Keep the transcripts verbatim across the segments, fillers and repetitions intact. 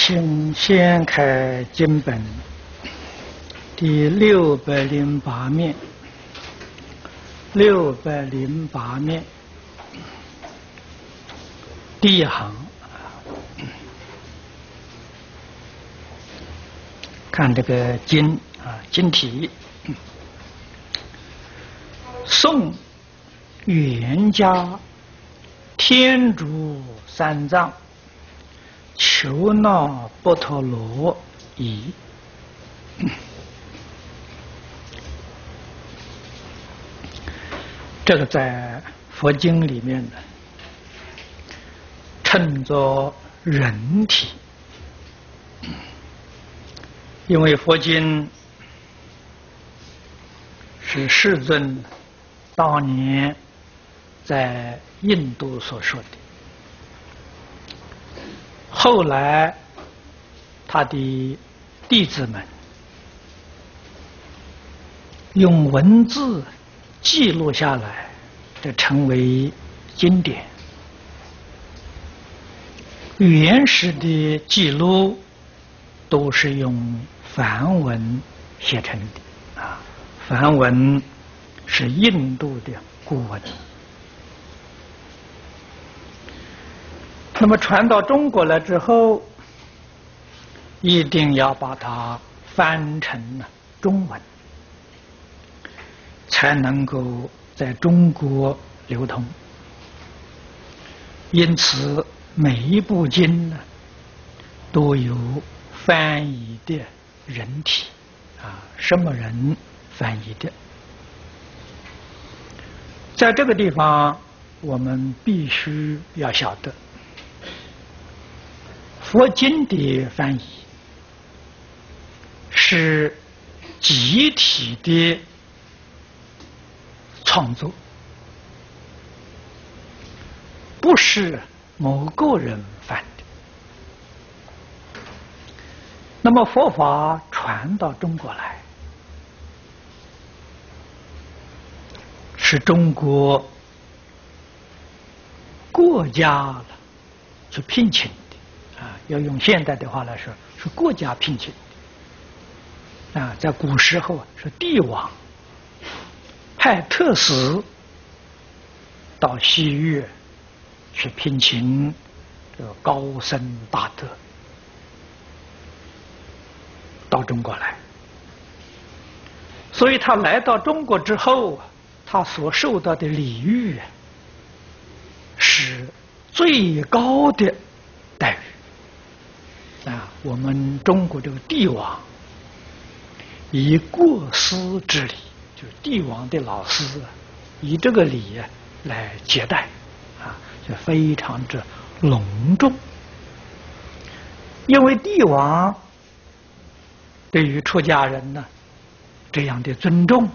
请先开经本第六百零八面，六百零八面第一行，看这个经啊，经题。宋元嘉天竺三藏求那波陀罗夷。这个在佛经里面呢，称作人体，因为佛经是世尊当年在印度所说的，后来他的弟子们用文字记录下来，这成为经典。原始的记录都是用梵文写成的啊，梵文是印度的古文。那么传到中国来之后，一定要把它翻成了中文，才能够在中国流通。因此，每一部经呢，都有翻译的人体啊，什么人翻译的？在这个地方，我们必须要晓得，佛经的翻译是集体的创作，不是某个人翻的。那么佛法传到中国来，是中国国家了去聘请的啊，要用现代的话来说，是国家聘请的啊。在古时候是帝王派特使到西域去聘请这个高僧大德到中国来，所以他来到中国之后，他所受到的礼遇是最高的待遇啊！我们中国这个帝王以过师之礼，就是帝王的老师啊，以这个礼来接待啊，就非常之隆重。因为帝王对于出家人呢，这样的尊重，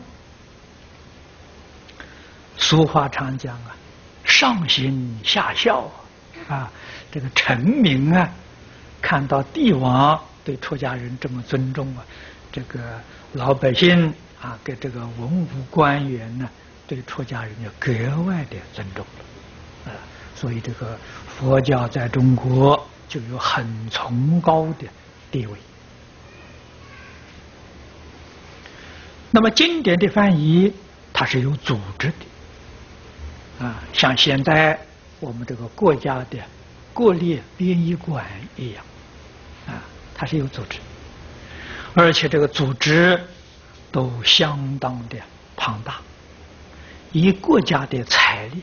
俗话常讲啊，上行下效啊，这个臣民啊，看到帝王对出家人这么尊重啊，这个老百姓啊，跟这个文武官员呢，对出家人就格外的尊重了，啊，所以这个佛教在中国就有很崇高的地位。那么经典的翻译，它是有组织的啊，像现在我们这个国家的国立编译馆一样啊，它是有组织，而且这个组织都相当的庞大，以国家的财力，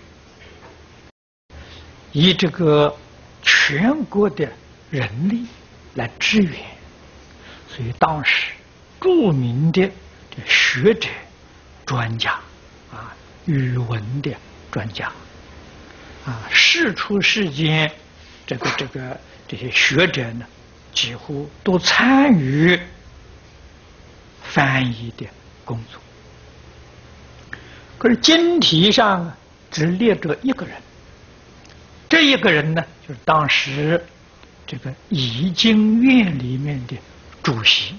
以这个全国的人力来支援，所以当时著名的学者、专家啊，语文的专家啊，世出世间这个这个这些学者呢，几乎都参与翻译的工作。可是经题上只列着一个人，这一个人呢，就是当时这个译经院里面的主席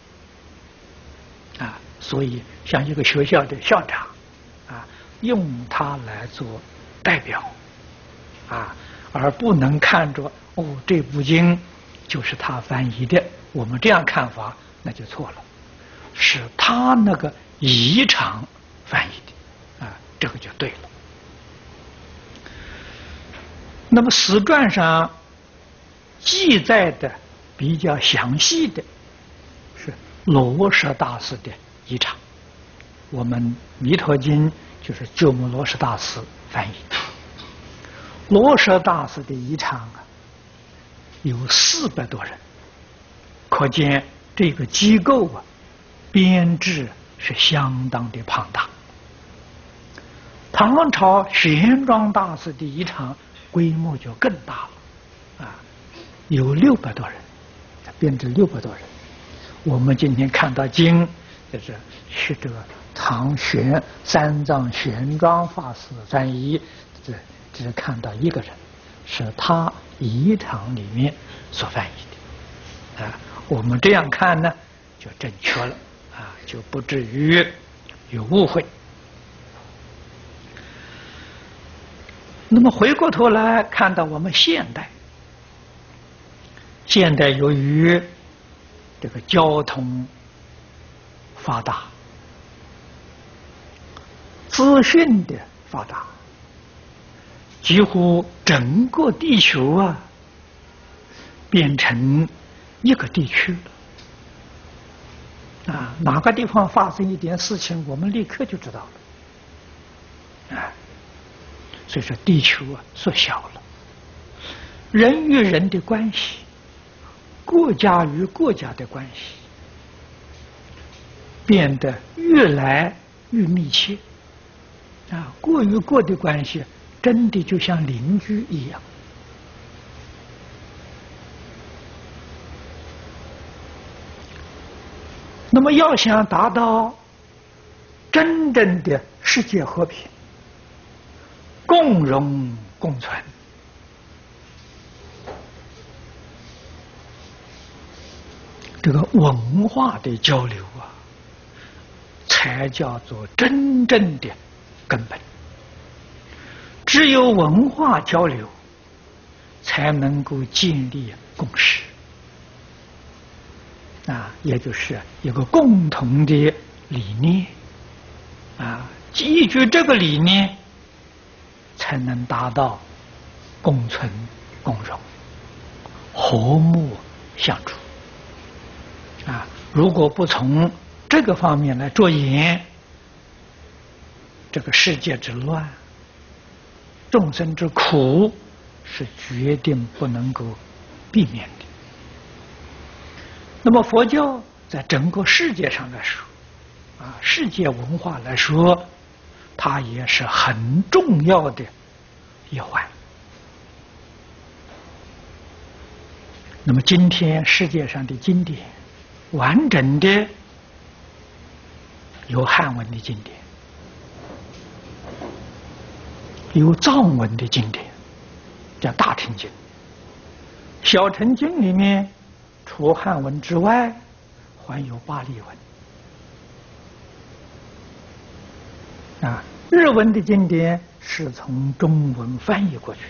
啊。所以，像一个学校的校长，啊，用他来做代表，啊，而不能看着哦这部经就是他翻译的。我们这样看法那就错了，是他那个译场翻译的，啊，这个就对了。那么史传上记载的比较详细的是罗什大师的译场，我们《弥陀经》就是鸠摩罗什大师翻译的。罗什大师的译场啊，有四百多人，可见这个机构啊，编制是相当的庞大。唐朝玄奘大师的译场规模就更大了，啊，有六百多人，编制六百多人。我们今天看到经，就是是这个唐玄三藏玄奘法师翻译，这只看到一个人，是他译场里面所翻译的，啊，我们这样看呢，就正确了，啊，就不至于有误会。那么回过头来看到我们现代，现代由于这个交通发达，资讯的发达，几乎整个地球啊变成一个地区了啊，哪个地方发生一点事情，我们立刻就知道了啊。所以说，地球啊缩小了，人与人的关系，国家与国家的关系，变得越来越密切啊，国与国的关系真的就像邻居一样。那么，要想达到真正的世界和平，共荣共存，这个文化的交流啊，才叫做真正的根本。只有文化交流，才能够建立共识啊，也就是有个共同的理念啊，依据这个理念，才能达到共存共荣、和睦相处啊！如果不从这个方面来着眼，这个世界之乱、众生之苦是决定不能够避免的。那么佛教在整个世界上来说，啊，世界文化来说，它也是很重要的一环。那么今天世界上的经典，完整的有汉文的经典，有藏文的经典，叫《大乘经》。《小乘经》里面除汉文之外，还有巴利文。啊，日文的经典是从中文翻译过去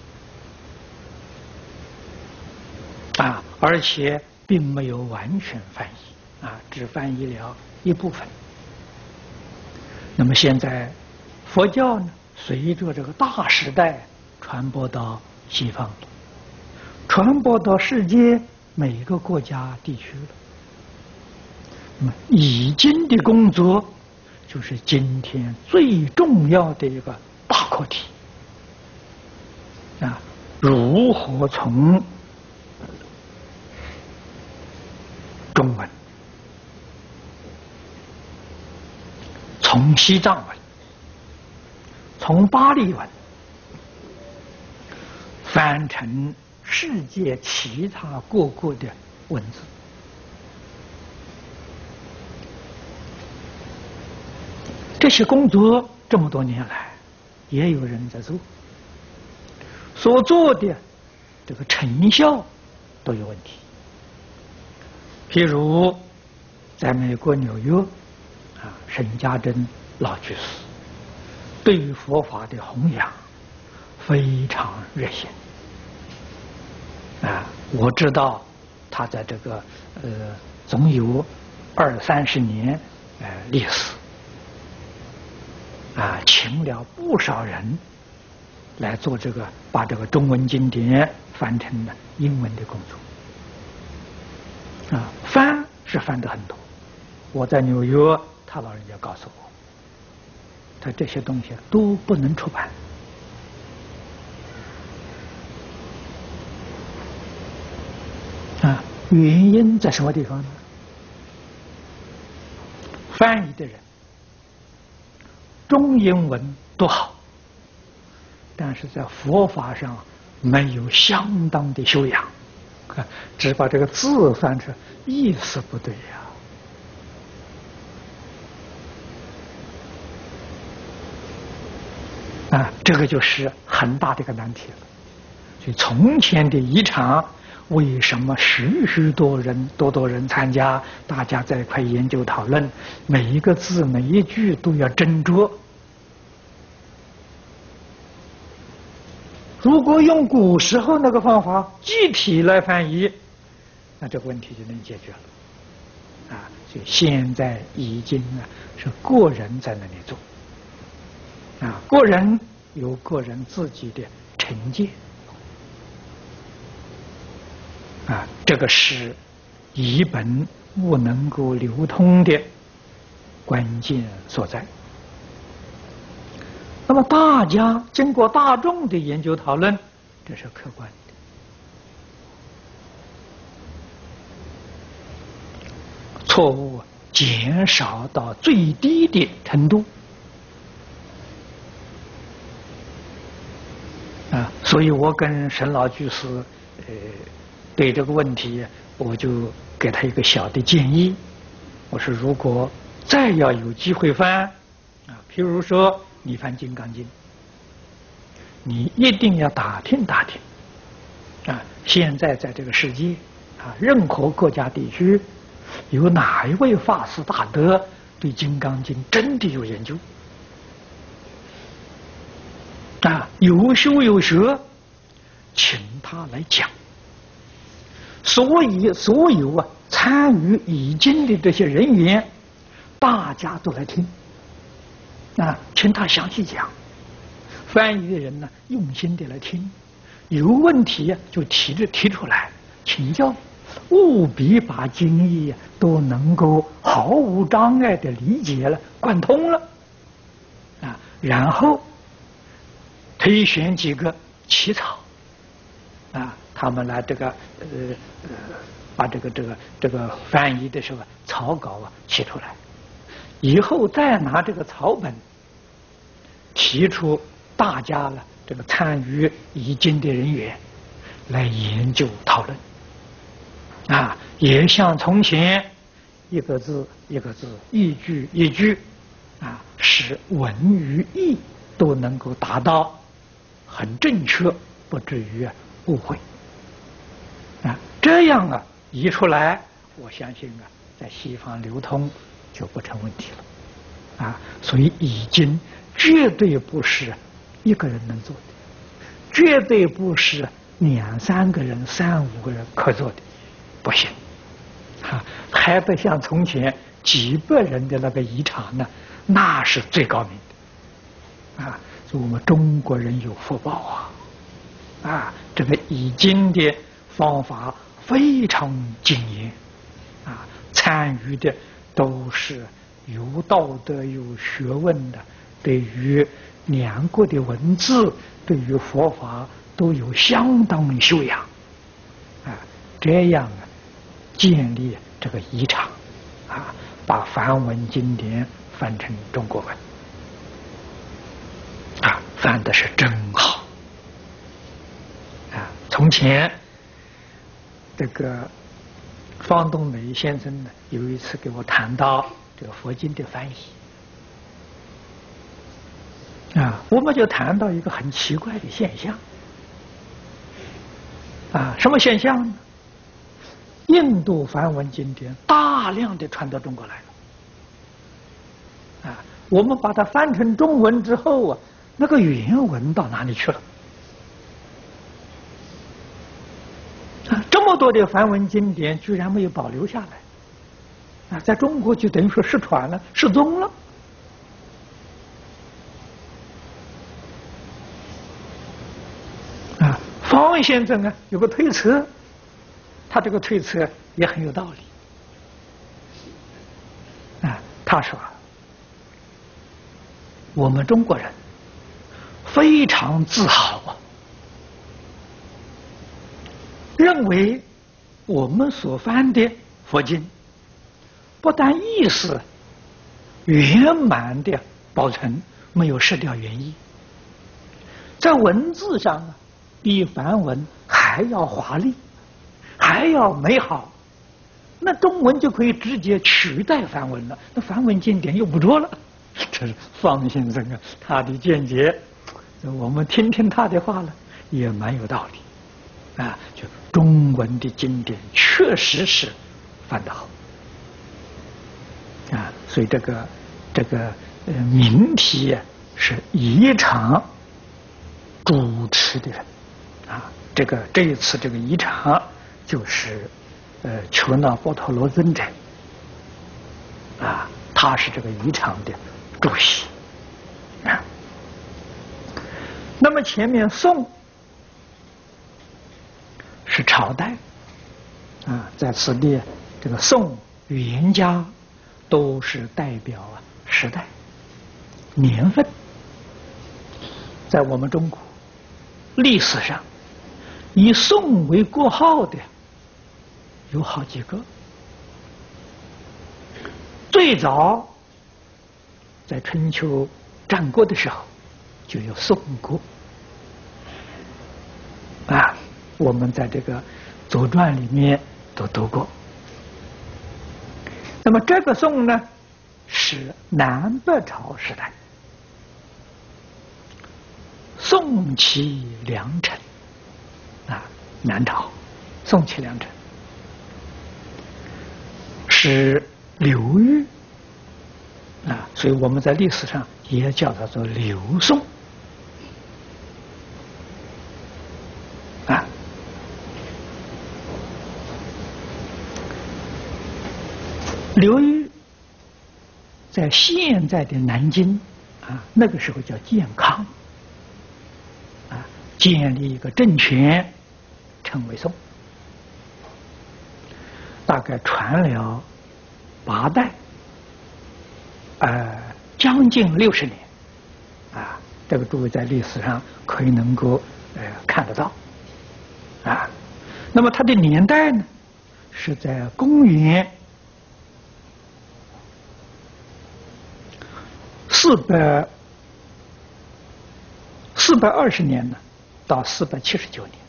的，啊，而且并没有完全翻译，啊，只翻译了一部分。那么现在佛教呢，随着这个大时代传播到西方了，传播到世界每个国家地区了。那么译经的工作，就是今天最重要的一个大课题啊！如何从中文、从西藏文、从巴利文翻成世界其他各国的文字？这些工作这么多年来，也有人在做，所做的这个成效都有问题。譬如在美国纽约，啊，沈家珍老居士对于佛法的弘扬非常热心，啊， 我知道他在这个呃总有二三十年呃历史啊，请了不少人来做这个，把这个中文经典翻成了英文的工作啊，翻是翻得很多。我在纽约，他老人家告诉我，他这些东西都不能出版啊，原因在什么地方呢？翻译的人中英文都好，但是在佛法上没有相当的修养，只把这个字翻出来，意思不对呀。啊，这个就是很大的一个难题了。所以从前的一场，为什么许许多人、多多人参加，大家在一块研究讨论，每一个字、每一句都要斟酌。如果用古时候那个方法具体来翻译，那这个问题就能解决了。啊，所以现在已经呢是个人在那里做。啊，个人有个人自己的成见，啊，这个是译本不能够流通的关键所在。那么大家经过大众的研究讨论，这是客观的，错误减少到最低的程度。啊，所以我跟沈老居士，呃，对这个问题，我就给他一个小的建议。我说，如果再要有机会翻，啊，譬如说你翻《金刚经》，你一定要打听打听，啊，现在在这个世界，啊，任何国家地区，有哪一位法师大德对《金刚经》真的有研究？啊，有修有学，请他来讲。所以，所有啊参与译经的这些人员，大家都来听。啊，请他详细讲。翻译的人呢，用心的来听，有问题就提着提出来请教，务必把经义都能够毫无障碍的理解了、贯通了。啊，然后推选几个起草，啊，他们来这个呃呃，把这个这个这个翻译的时候草稿啊写出来，以后再拿这个草本提出大家了这个参与译经的人员来研究讨论，啊，也像从前一个字一个字，一句一句，啊，使文与义都能够达到很正确，不至于误会。啊，这样啊译出来，我相信啊，在西方流通就不成问题了。啊，所以译经绝对不是一个人能做的，绝对不是两三个人、三五个人可做的，不行。啊，还不像从前几百人的那个译场呢，那是最高明的。啊。所以我们中国人有福报啊！啊，这个译经的方法非常精严，啊，参与的都是有道德、有学问的，对于两国的文字，对于佛法都有相当修养，啊，这样啊，建立这个译场，啊，把梵文经典翻成中国文。啊，翻的是真好啊！从前这个方东梅先生呢，有一次给我谈到这个佛经的翻译啊，我们就谈到一个很奇怪的现象啊，什么现象呢？印度梵文经典大量的传到中国来了啊，我们把它翻成中文之后啊。那个原文到哪里去了？啊，这么多的梵文经典居然没有保留下来，啊，在中国就等于说失传了，失踪了。啊，方先生呢有个推测，他这个推测也很有道理。啊，他说，我们中国人非常自豪啊，认为我们所翻的佛经不但意思圆满的保存，没有失掉原意，在文字上啊，比梵文还要华丽，还要美好。那中文就可以直接取代梵文了，那梵文经典又不着了。这是方先生啊，他的见解，我们听听他的话了，也蛮有道理啊。就中文的经典确实是翻得好啊，所以这个这个呃名题是宜常主持的人啊，这个这一次这个宜常就是呃求那波陀罗尊者啊，他是这个宜常的主席啊。那么前面宋是朝代啊，在此地这个宋、元嘉都是代表啊时代、年份。在我们中国历史上，以宋为国号的有好几个。最早在春秋战国的时候就有宋国啊，我们在这个《左传》里面都读过。那么这个宋呢，是南北朝时代，宋齐梁陈啊，南朝宋齐梁陈是刘裕啊，所以我们在历史上也叫它做刘宋啊。刘裕在现在的南京啊，那个时候叫建康啊，建立一个政权，称为宋，大概传了八代，呃，将近六十年啊。这个诸位在历史上可以能够呃看得到啊。那么它的年代呢，是在公元四百四百二十年呢，到四百七十九年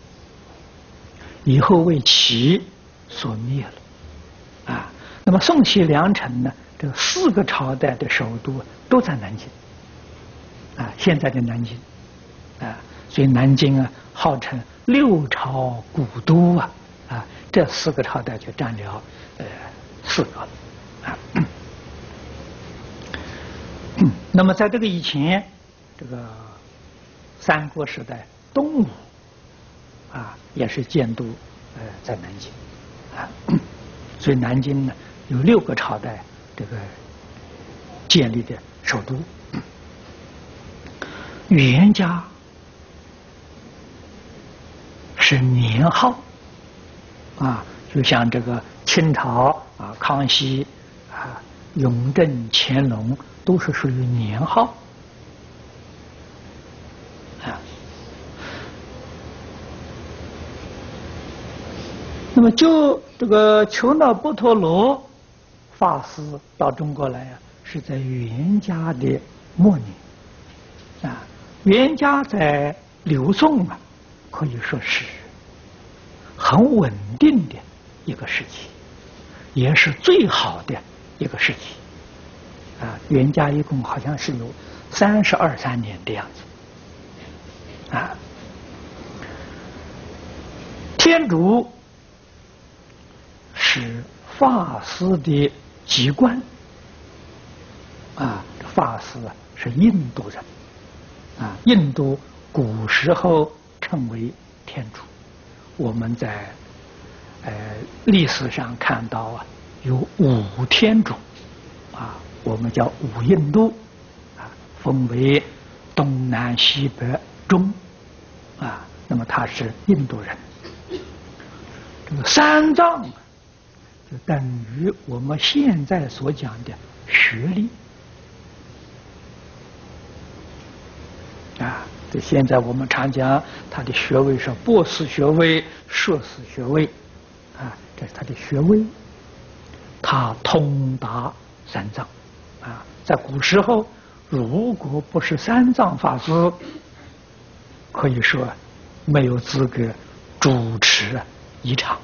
以后为齐所灭了啊。那么宋齐梁陈呢，这四个朝代的首都都在南京啊，现在的南京啊，所以南京啊号称六朝古都啊啊，这四个朝代就占了呃四个啊。那么在这个以前，这个三国时代，东吴啊也是建都呃在南京啊，所以南京呢有六个朝代这个建立的首都。元嘉是年号啊，就像这个清朝啊，康熙啊、雍正、乾隆都是属于年号啊。那么就这个求那波陀罗法师到中国来啊，是在元嘉的末年啊。元嘉在刘宋啊，可以说是很稳定的一个时期，也是最好的一个时期啊。元嘉一共好像是有三十二三年的样子啊。天竺是法师的籍贯啊，法师啊是印度人啊，印度古时候称为天竺，我们在呃，历史上看到啊，有五天主，啊，我们叫五印度，啊，分为东南西北中，啊，那么他是印度人。这个三藏就等于我们现在所讲的学历。啊，这现在我们常讲他的学位是博士学位、硕士学位，啊，这是他的学位。他通达三藏，啊，在古时候，如果不是三藏法师，可以说没有资格主持仪场。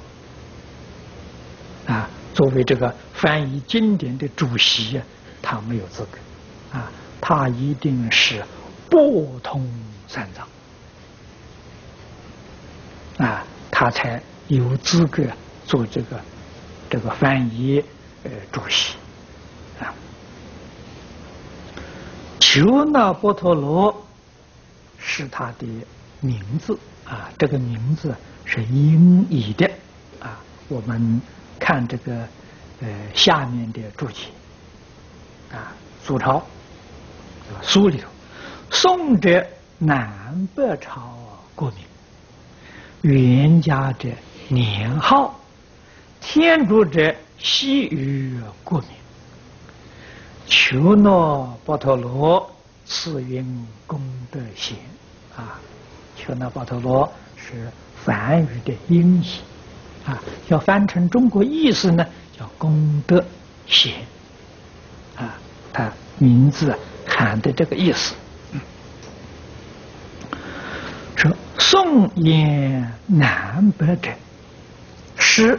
啊，作为这个翻译经典的主席，他没有资格，啊，他一定是博通三藏，啊，他才有资格做这个这个翻译呃主席，啊。求那波陀罗是他的名字，啊，这个名字是音译的，啊，我们看这个呃下面的注解，啊，苏朝苏里头。宋者南北朝国名，元嘉者年号，天竺者西域国名。求那波陀罗赐云功德贤，啊，求那波陀罗是梵语的音译，啊，要翻成中国意思呢，叫功德贤，啊，他名字含的这个意思。说宋言南北者，是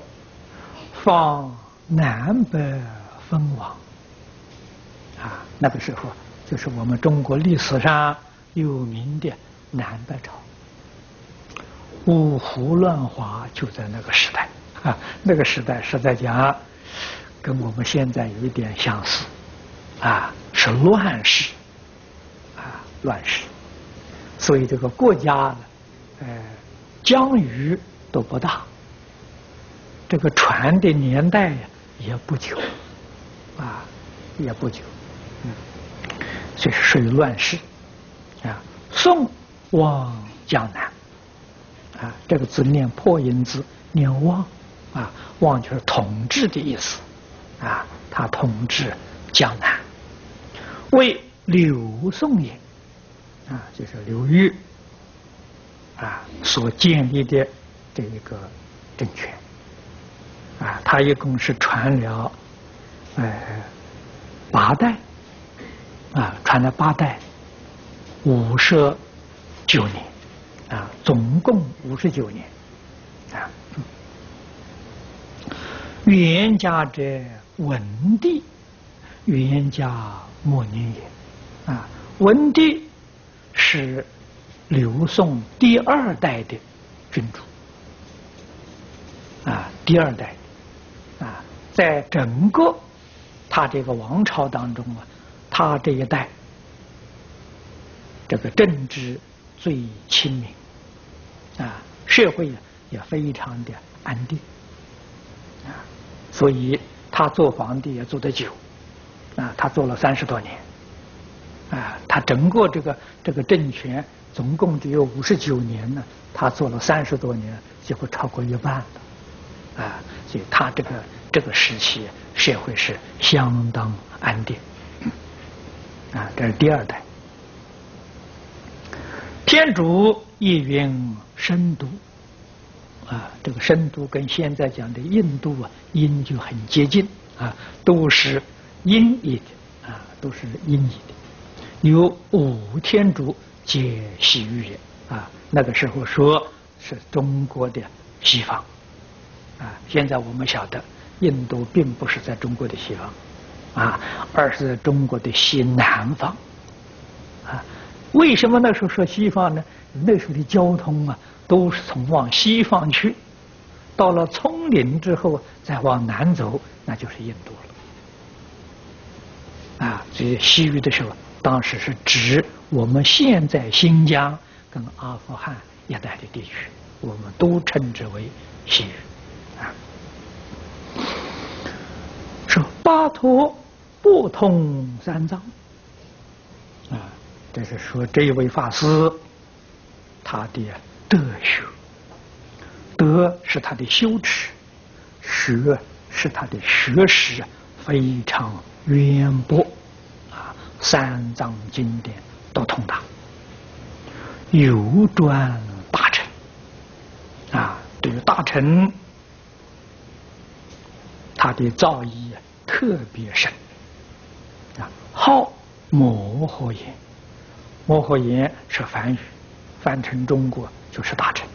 方南北分王。啊，那个时候就是我们中国历史上有名的南北朝，五胡乱华就在那个时代啊，那个时代实在讲跟我们现在有一点相似，啊，是乱世，啊，乱世。所以这个国家呢，呃，疆域都不大，这个传的年代呀也不久，啊，也不久，嗯，所以是属于乱世，啊。宋望江南，啊，这个字念破音字，念望，啊，望就是统治的意思，啊，他统治江南，为刘宋也。啊，就是刘裕啊所建立的这一个政权，啊，他一共是传了呃八代，啊，传了八代，五十九年，啊，总共五十九年，啊。元嘉者文帝，元嘉末年也，啊，文帝是刘宋第二代的君主，啊，第二代，啊，在整个他这个王朝当中啊，他这一代这个政治最清明，啊，社会也非常的安定，啊，所以他做皇帝也做得久，啊，他做了三十多年。啊，他整个这个这个政权总共只有五十九年呢，他做了三十多年，几乎超过一半了，啊，所以他这个这个时期社会是相当安定，啊，这是第二代。天竺译云深都，啊，这个深都跟现在讲的印度啊音就很接近，啊，都是音译的，啊，都是音译的。有五天竺皆西域人，啊，那个时候说是中国的西方，啊，现在我们晓得印度并不是在中国的西方，啊，而是在中国的西南方，啊，为什么那时候说西方呢？那时候的交通啊都是从往西方去，到了丛林之后再往南走，那就是印度了，啊，所以西域的时候。当时是指我们现在新疆跟阿富汗一带的地区，我们都称之为西域。 啊，说八陀不通三藏啊，这是说这一位法师他的德学，德是他的修持，学是他的学识非常渊博啊，三藏经典都通达，有专大乘啊，这个大乘他的造诣特别深啊，好摩诃言，摩诃言是梵语，翻成中国就是大乘。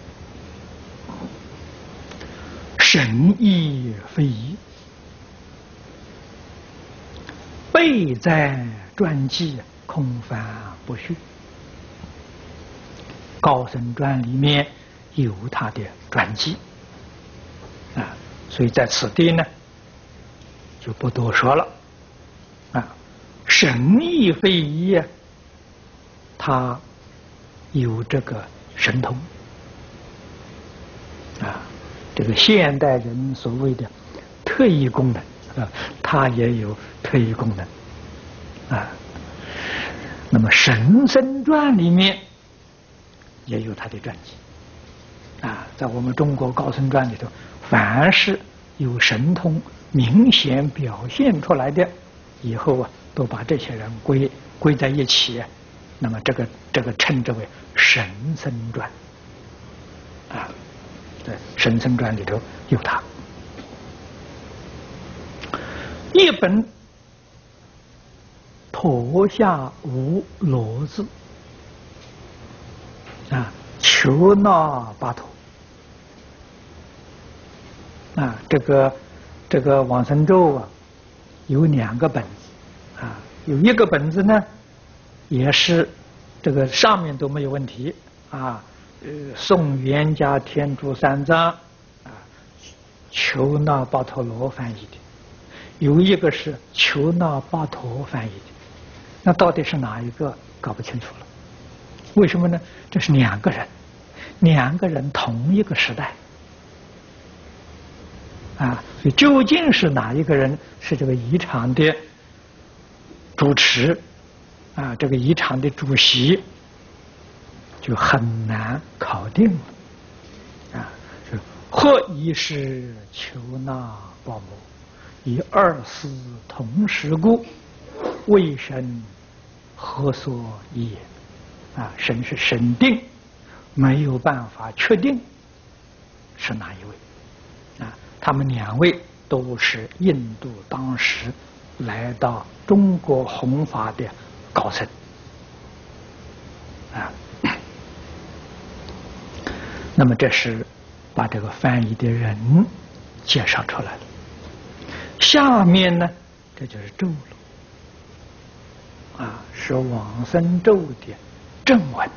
神意非遗，备在传记空泛不虚。高僧传里面有他的传记啊，所以在此地呢就不多说了啊。神意非遗，他有这个神通啊。这个现代人所谓的特异功能啊，它也有特异功能啊。那么《神僧传》里面也有他的传记啊，在我们中国高僧传里头，凡是有神通明显表现出来的，以后啊，都把这些人归归在一起，那么这个这个称之为《神僧传》啊。在《神僧传》里头有他一本陀下无罗字啊，求那巴陀啊，这个这个往生咒啊，有两个本子啊，有一个本子呢，也是这个上面都没有问题啊。呃，宋元家天竺三藏啊，求那巴陀罗翻译的，有一个是求那巴陀翻译的，那到底是哪一个搞不清楚了？为什么呢？这是两个人，两个人同一个时代啊，所以究竟是哪一个人是这个仪场的主持啊？这个仪场的主席？就很难考定了啊！是或一是求那报摩，以二思同时故，为神何所也？啊，神是神定，没有办法确定是哪一位啊。他们两位都是印度当时来到中国弘法的高僧啊。那么这是把这个翻译的人介绍出来了。下面呢，这就是咒了啊，是往生咒的正文。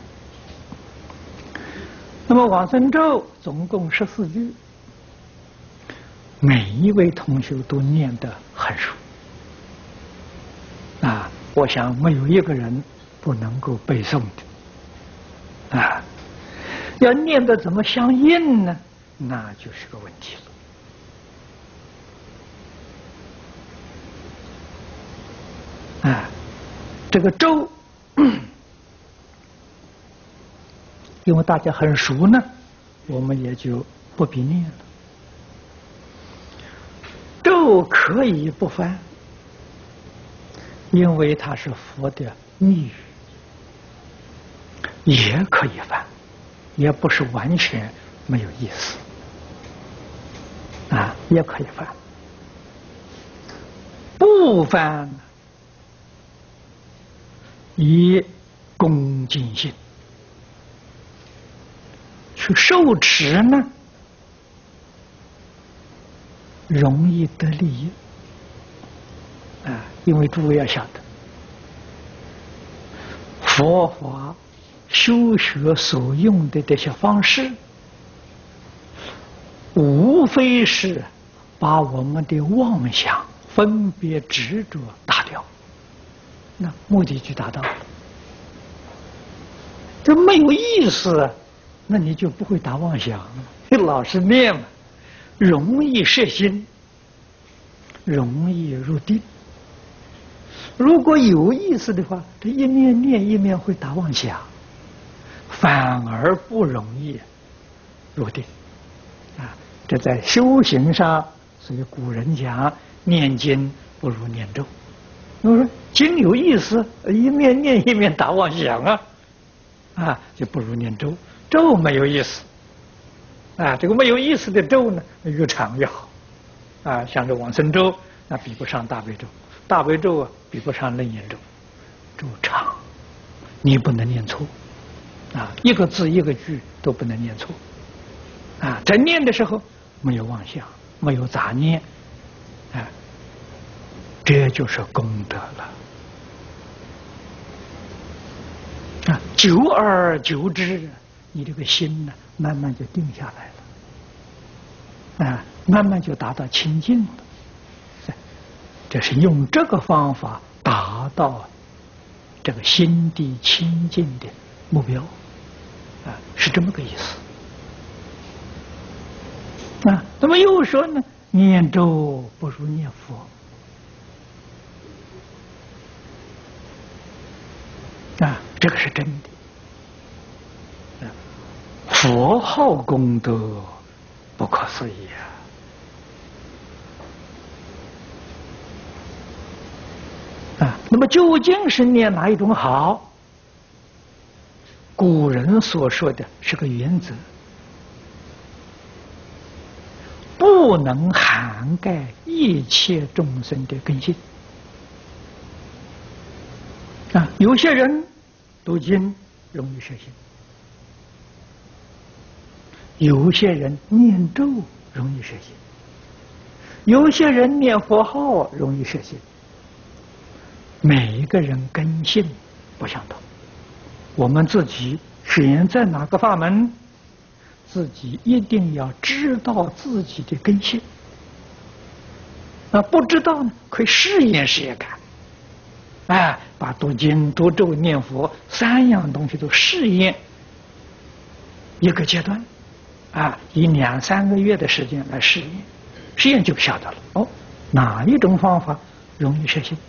那么往生咒总共十四句，每一位同学都念得很熟啊，我想没有一个人不能够背诵的啊。要念得怎么相应呢？那就是个问题了。啊，这个咒，因为大家很熟呢，我们也就不必念了。咒可以不翻，因为它是佛的密语，也可以翻。也不是完全没有意思啊，也可以翻。不翻以恭敬心去受持呢，容易得利益啊，因为诸位要晓得，佛法修学所用的这些方式，无非是把我们的妄想、分别、执着打掉，那目的就达到了。这没有意思，那你就不会打妄想，就老是念嘛。 容易摄心，容易入定。如果有意思的话，这一面念一面会打妄想，反而不容易入定。啊，这在修行上，所以古人讲念经不如念咒。我说经有意思，一面念一面打妄想啊，啊，就不如念咒。咒没有意思，啊，这个没有意思的咒呢，越长越好，啊，像这往生咒，那比不上大悲咒，大悲咒啊比不上楞严咒，咒长，你不能念错，啊，一个字一个句都不能念错，啊，在念的时候没有妄想，没有杂念，啊，这就是功德了。啊，久而久之，你这个心呢，慢慢就定下来了，啊，慢慢就达到清净了。这是用这个方法达到这个心地清净的目标，啊，是这么个意思。啊，那么又说呢，念咒不如念佛。啊，这个是真的。佛号功德不可思议啊！啊，那么究竟是念哪一种好？古人所说的是个原则，不能涵盖一切众生的根性。啊，有些人读经容易摄心，有些人念咒容易摄心，有些人念佛号容易摄心。每一个人根性不相同，我们自己选在哪个法门，自己一定要知道自己的根性。啊，不知道呢，可以试验试验看。哎，把读经、读咒、念佛三样东西都试验一个阶段，啊，以两三个月的时间来试验，试验就晓得了。哦，哪一种方法容易摄心？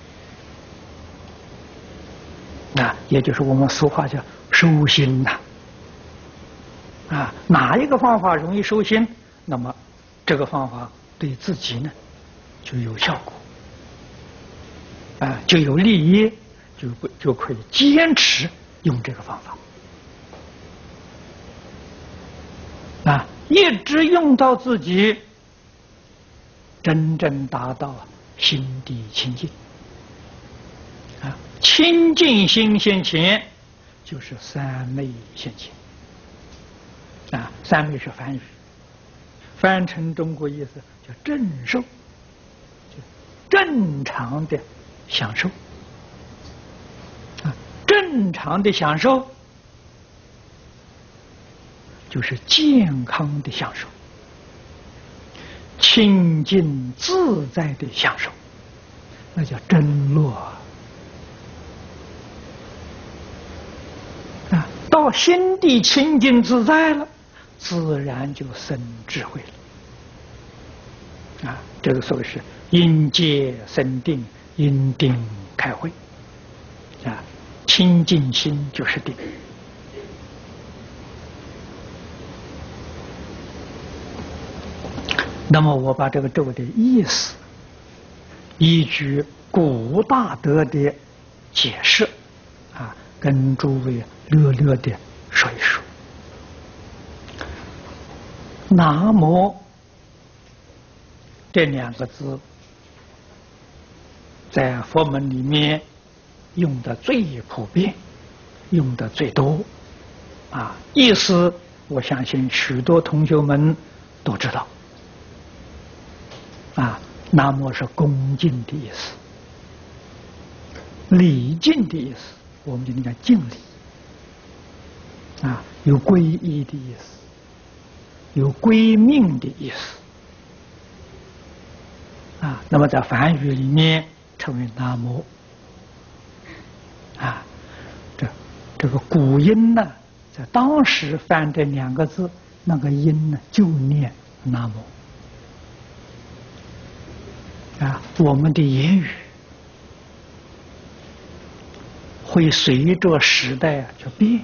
啊，也就是我们俗话叫收心呐。啊，哪一个方法容易收心，那么这个方法对自己呢就有效果。啊，就有利益，就不就可以坚持用这个方法，啊，一直用到自己真正达到心地清净，啊，清净心现前，就是三昧现前，啊，三昧是梵语，翻成中国意思叫正受，就正常的享受，啊，正常的享受就是健康的享受，清净自在的享受，那叫真乐啊！到心地清净自在了，自然就生智慧了啊！这个所谓是因戒生定。因定开慧，啊，清净心就是定。那么我把这个咒的意思，依据古大德的解释，啊，跟诸位略略的说一说。南无这两个字，在佛门里面用的最普遍，用的最多，啊，意思我相信许多同学们都知道，啊，南无是恭敬的意思，礼敬的意思，我们就应该敬礼，啊，有皈依的意思，有归命的意思，啊，那么在梵语里面称为南无，啊，这这个古音呢，在当时翻这两个字，那个音呢就念南无。 啊，我们的言语会随着时代啊就变。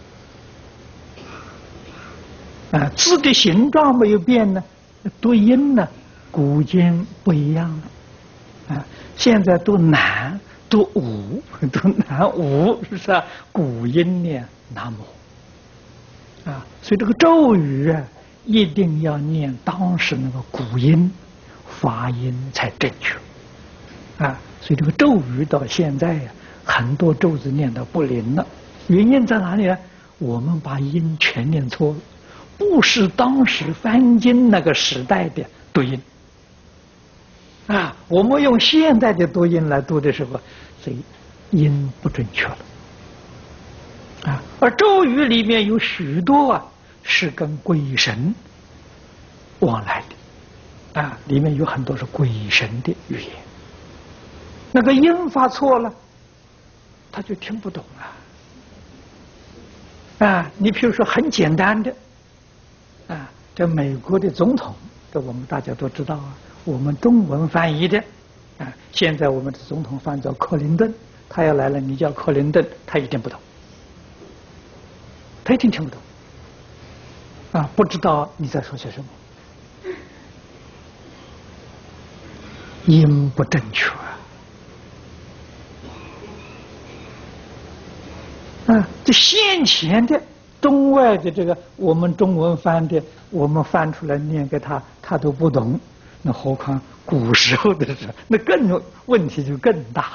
啊，字的形状没有变呢，读音呢，古今不一样了。啊，现在读南，读武，读南武，是不是啊？古音念南无。啊，所以这个咒语啊，一定要念当时那个古音，发音才正确。啊，所以这个咒语到现在呀、啊，很多咒字念得不灵了，原因在哪里呢？我们把音全念错了。不是当时翻经那个时代的读音啊，我们用现代的读音来读的时候，所以音不准确了啊。而咒语里面有许多啊是跟鬼神往来的啊，里面有很多是鬼神的语言，那个音发错了，他就听不懂了啊。你比如说很简单的。啊，这美国的总统，这我们大家都知道啊。我们中文翻译的，啊，现在我们的总统翻叫克林顿，他要来了，你叫克林顿，他一定不懂，他一定听不懂，啊，不知道你在说些什么，音不正确啊，啊，这先前的。中外的这个我们中文翻的，我们翻出来念给他，他都不懂，那何况古时候的事，那更问题就更大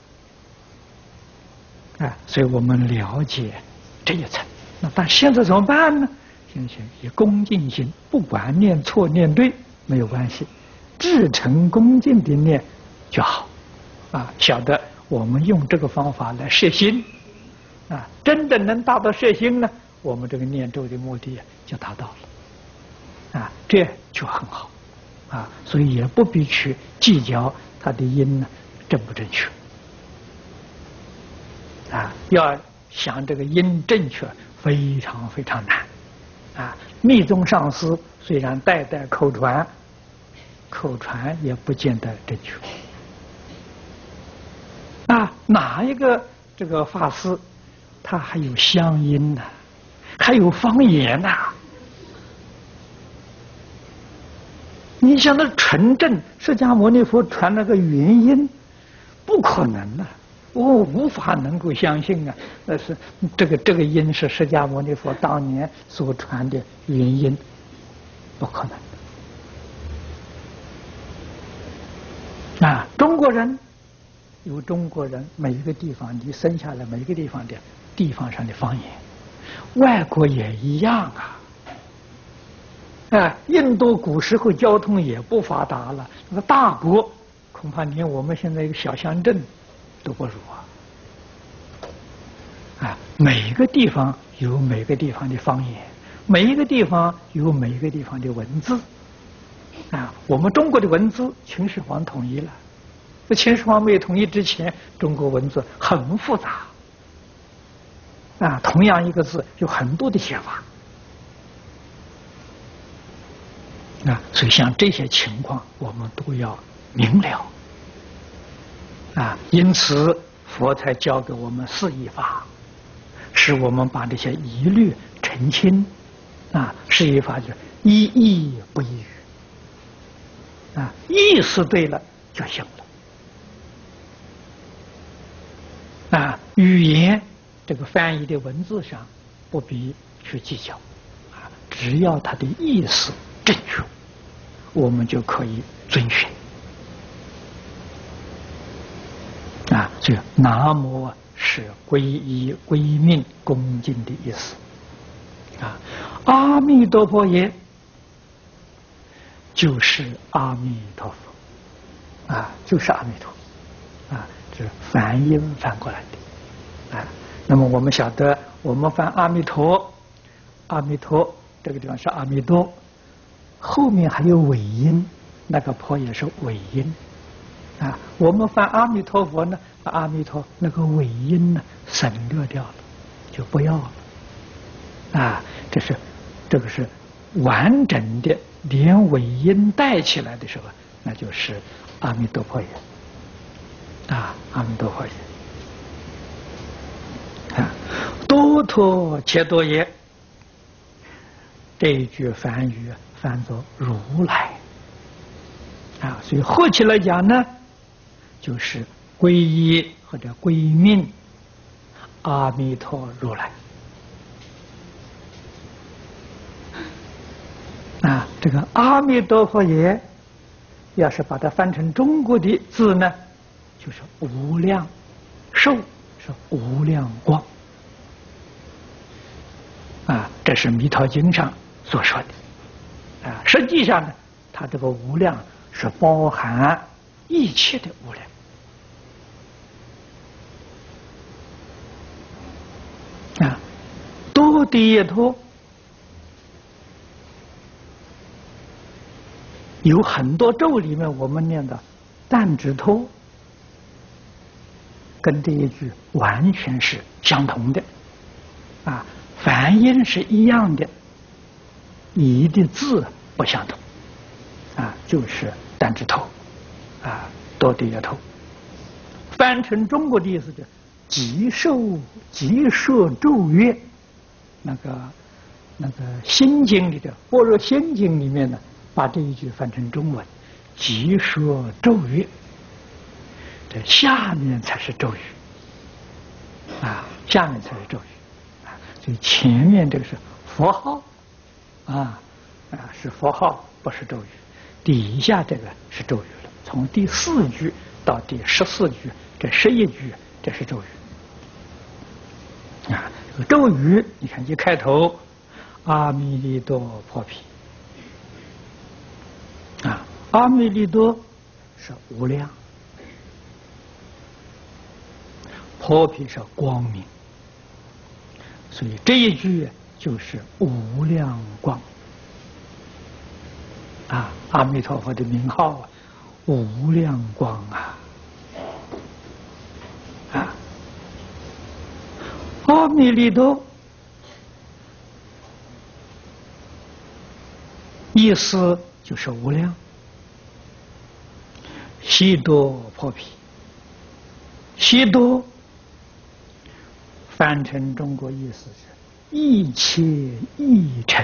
了啊！所以我们了解这一层。那但现在怎么办呢？现在以恭敬心，不管念错念对没有关系，至诚恭敬的念就好啊！晓得我们用这个方法来摄心啊，真的能达到摄心呢？我们这个念咒的目的就达到了，啊，这就很好，啊，所以也不必去计较它的音呢正不正确，啊，要想这个音正确非常非常难，啊，密宗上师虽然代代口传，口传也不见得正确，啊，哪一个这个法师他还有乡音呢？还有方言呐、啊！你像那纯正释迦牟尼佛传那个原音，不可能啊！我无法能够相信啊！那是这个这个音是释迦牟尼佛当年所传的原音，不可能啊！中国人有中国人每一个地方，你生下来每一个地方的地方上的方言。外国也一样啊！啊，印度古时候交通也不发达了，那个大国恐怕连我们现在一个小乡镇都不如啊！啊，每个地方有每个地方的方言，每一个地方有每一个地方的文字。啊，我们中国的文字，秦始皇统一了，在秦始皇没有统一之前，中国文字很复杂。啊，同样一个字有很多的写法，啊，所以像这些情况我们都要明了，啊，因此佛才教给我们四依法，使我们把这些疑虑澄清，啊，四依法就是一义不一语，啊，意思对了就行了，啊，语言。这个翻译的文字上不必去计较，啊，只要它的意思正确，我们就可以遵循。啊，所以南无是皈依、归命、恭敬的意思。啊，阿弥陀佛也，就是阿弥陀佛，啊，就是阿弥陀，啊，这是梵音翻过来的，啊。那么我们晓得，我们翻阿弥陀，阿弥陀这个地方是阿弥多，后面还有尾音，那个婆也是尾音，啊，我们翻阿弥陀佛呢，阿弥陀那个尾音呢省略掉了，就不要了，啊，这是这个是完整的，连尾音带起来的时候，那就是阿弥陀佛也。啊，阿弥陀佛也。啊，多陀切多耶。这一句梵语翻作如来。啊，所以合起来讲呢，就是皈依或者归命阿弥陀如来。啊，这个阿弥陀佛也，要是把它翻成中国的字呢，就是无量寿，是无量光。啊，这是《弥陀经》上所说的。啊，实际上呢，它这个无量是包含一切的无量。啊，多地耶陀有很多咒里面，我们念的但只托，跟这一句完全是相同的，啊，梵音是一样的，译的字不相同，啊，就是但只托，啊，多地耶陀，翻成中国的意思就极受极摄咒乐，那个那个心经里的《般若心经》里面呢，把这一句翻成中文，极摄咒乐，这下面才是咒语，啊，下面才是咒语，啊，所以前面这个是佛号，啊啊是佛号，不是咒语，底下这个是咒语了。从第四句到第十四句，这十一句这是咒语，啊，这个咒语你看一开头，阿弥利多婆毗。啊，阿弥利多是无量，婆毗是光明，所以这一句就是无量光。啊，阿弥陀佛的名号啊，无量光啊，啊，阿弥利多意思就是无量，悉多婆毗，悉多翻成中国意思是一切义成，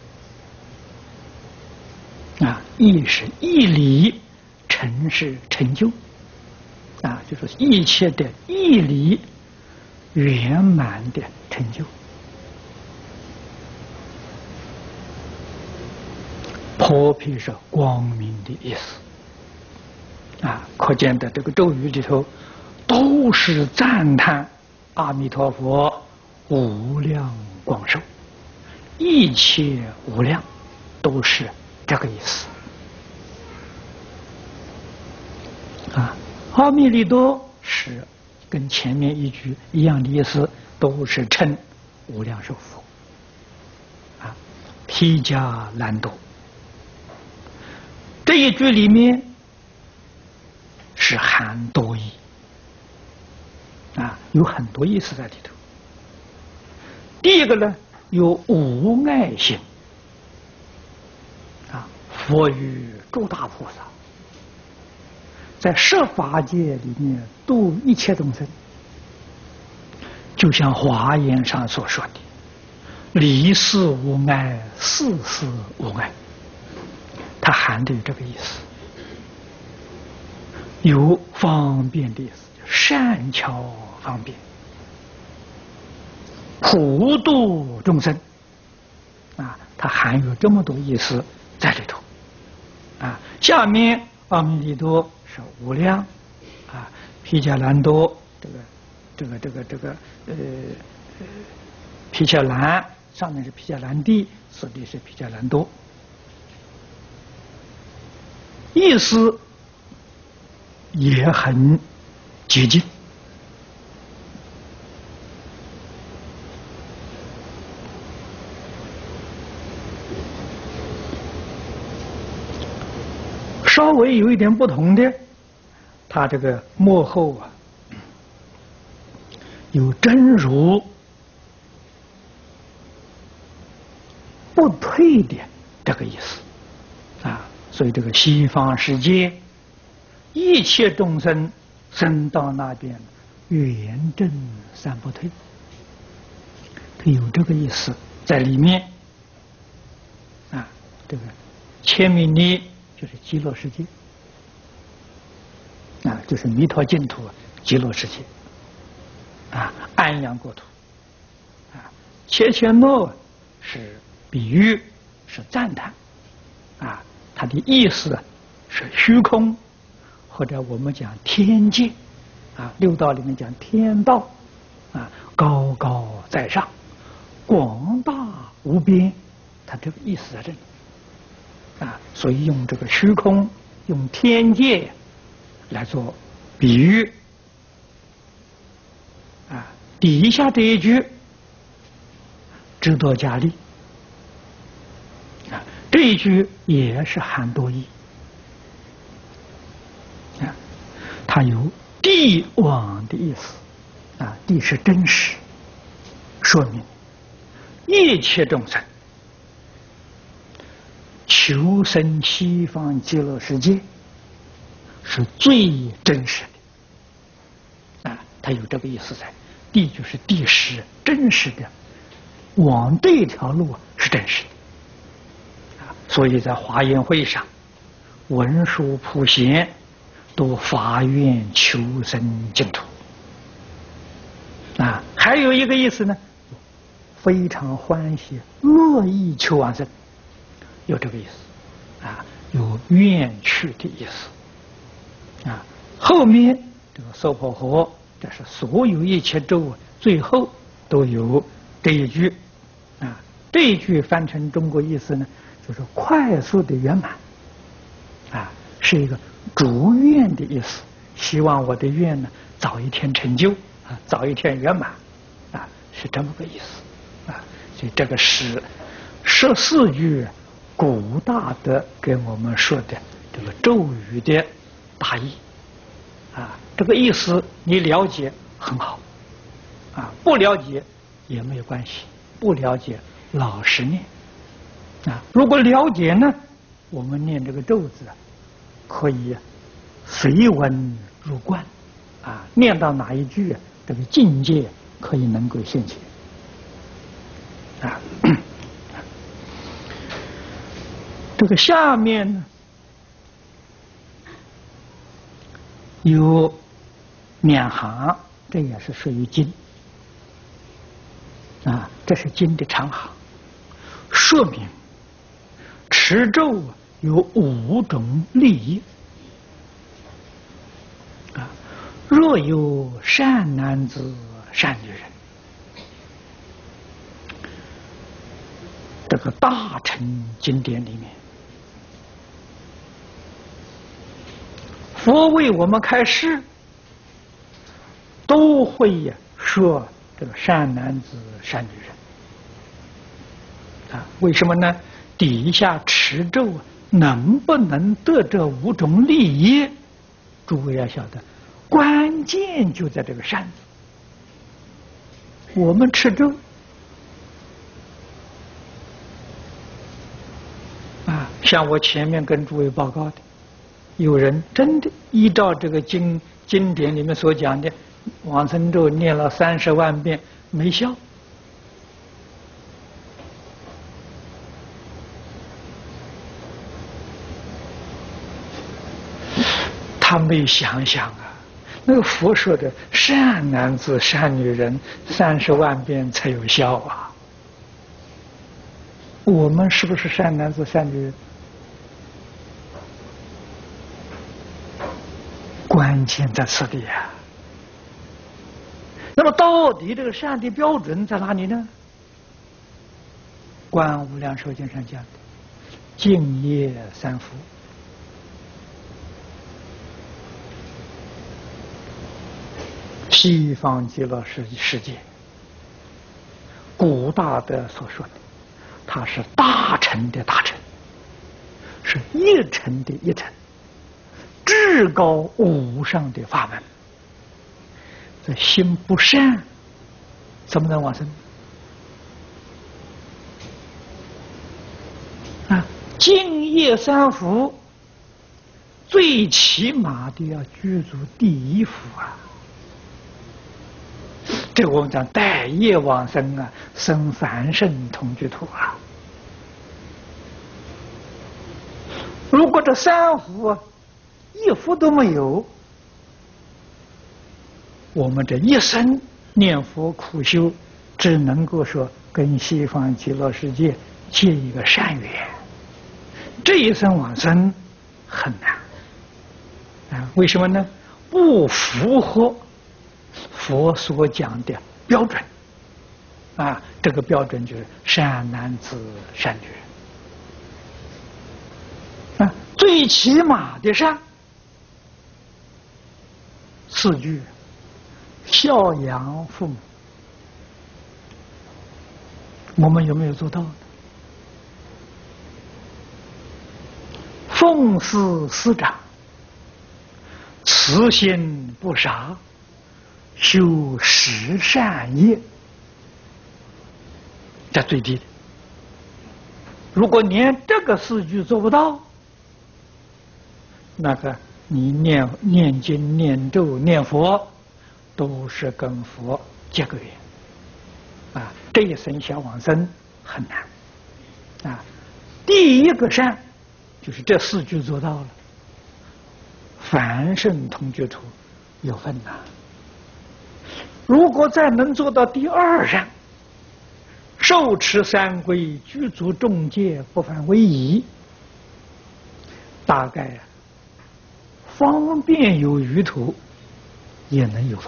啊，义是义理，成是成就，啊，就是一切的义理圆满的成就。婆毗是光明的意思，啊，可见的这个咒语里头都是赞叹阿弥陀佛无量光寿，一切无量都是这个意思。啊，阿弥利多是跟前面一句一样的意思，都是称无量寿佛。啊，毗迦蓝多。这一句里面是含多义，啊，有很多意思在里头。第一个呢，有无碍心，啊，佛与诸大菩萨在十法界里面度一切众生，就像华严上所说的，离事无碍，事事无碍。它含的有这个意思，有方便的意思，善巧方便，普度众生，啊，它含有这么多意思在里头，啊，下面阿弥利多是无量，啊，毗迦蓝多这个这个这个这个呃毗迦蓝上面是毗迦蓝地，此地是毗迦蓝多。意思也很接近，稍微有一点不同的，它这个末后啊有真如不退的这个意思啊。所以这个西方世界一切众生生到那边，圆正三不退，它有这个意思在里面。啊，这个千米里就是极乐世界，啊，就是弥陀净土极乐世界，啊，安阳国土，啊，切切诺是比喻，是赞叹，啊，它的意思是虚空，或者我们讲天界，啊，六道里面讲天道，啊，高高在上，广大无边，它这个意思在这里，啊，所以用这个虚空，用天界来做比喻，啊，底下这一句知多加利，啊，这一句也是含多义，啊，它有地网的意思，啊，地是真实，说明一切众生求生西方极乐世界是最真实的，啊，它有这个意思在。地就是地实真实的，往这条路是真实的，啊，所以在华严会上，文殊普贤都发愿求生净土，啊，还有一个意思呢，非常欢喜，乐意求往生，有这个意思，啊，有愿去的意思，啊，后面这个娑婆诃，这是所有一切咒最后都有这一句，啊，这一句翻成中国意思呢，就是快速的圆满，啊，是一个祝愿的意思，希望我的愿呢早一天成就，啊，早一天圆满，啊，是这么个意思，啊，所以这个是十四句古大德给我们说的这个咒语的大意，啊，这个意思你了解很好，啊，不了解也没有关系，不了解老实念，啊，如果了解呢，我们念这个咒字可以随文入观，啊，念到哪一句，这个境界可以能够现前，啊，这个下面呢有两行，这也是属于经，啊，这是经的长行，说明持咒有五种利益，啊，若有善男子、善女人，这个大乘经典里面，佛为我们开示，都会说这个善男子、善女人，啊，为什么呢？底下持咒能不能得这五种利益？诸位要晓得，关键就在这个善字。我们持咒啊，像我前面跟诸位报告的，有人真的依照这个经经典里面所讲的往生咒念了三十万遍没效，他没想想啊，那个佛说的善男子、善女人三十万遍才有效啊。我们是不是善男子、善女人？关键在此地啊。那么到底这个善的标准在哪里呢？观无量寿经上讲的净业三福，西方极乐世世界，古大德所说的，它是大乘的大乘，是一乘的一乘，至高无上的法门。这心不善，怎么能往生？啊，净业三福最起码的要具足第一福啊。这个我们讲待业往生啊，生三圣同居土啊。如果这三福啊一福都没有，我们这一生念佛苦修，只能够说跟西方极乐世界结一个善缘，这一生往生很难啊。为什么呢？不符合佛所讲的标准啊。这个标准就是善男子善女人啊，最起码的善四句：孝养父母，我们有没有做到呢？奉事师长，慈心不杀，修十善业，这最低的。如果连这个四句做不到，那个你念念经、念咒、念佛，都是跟佛结个缘啊。这一生想往生很难啊。第一个善就是这四句做到了，凡圣同居土有份呐。如果再能做到第二善，受持三规，具足众戒，不犯威仪，大概方便有余土也能有份，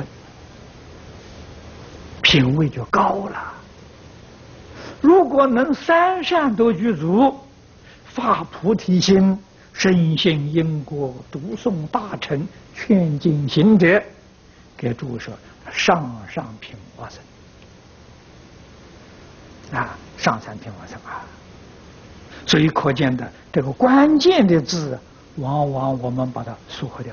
品位就高了。如果能三善都具足，发菩提心，深信因果，读诵大乘，劝进行者，给诸说上上品往生啊，上上品往生啊。所以可见的这个关键的字，往往我们把它疏忽掉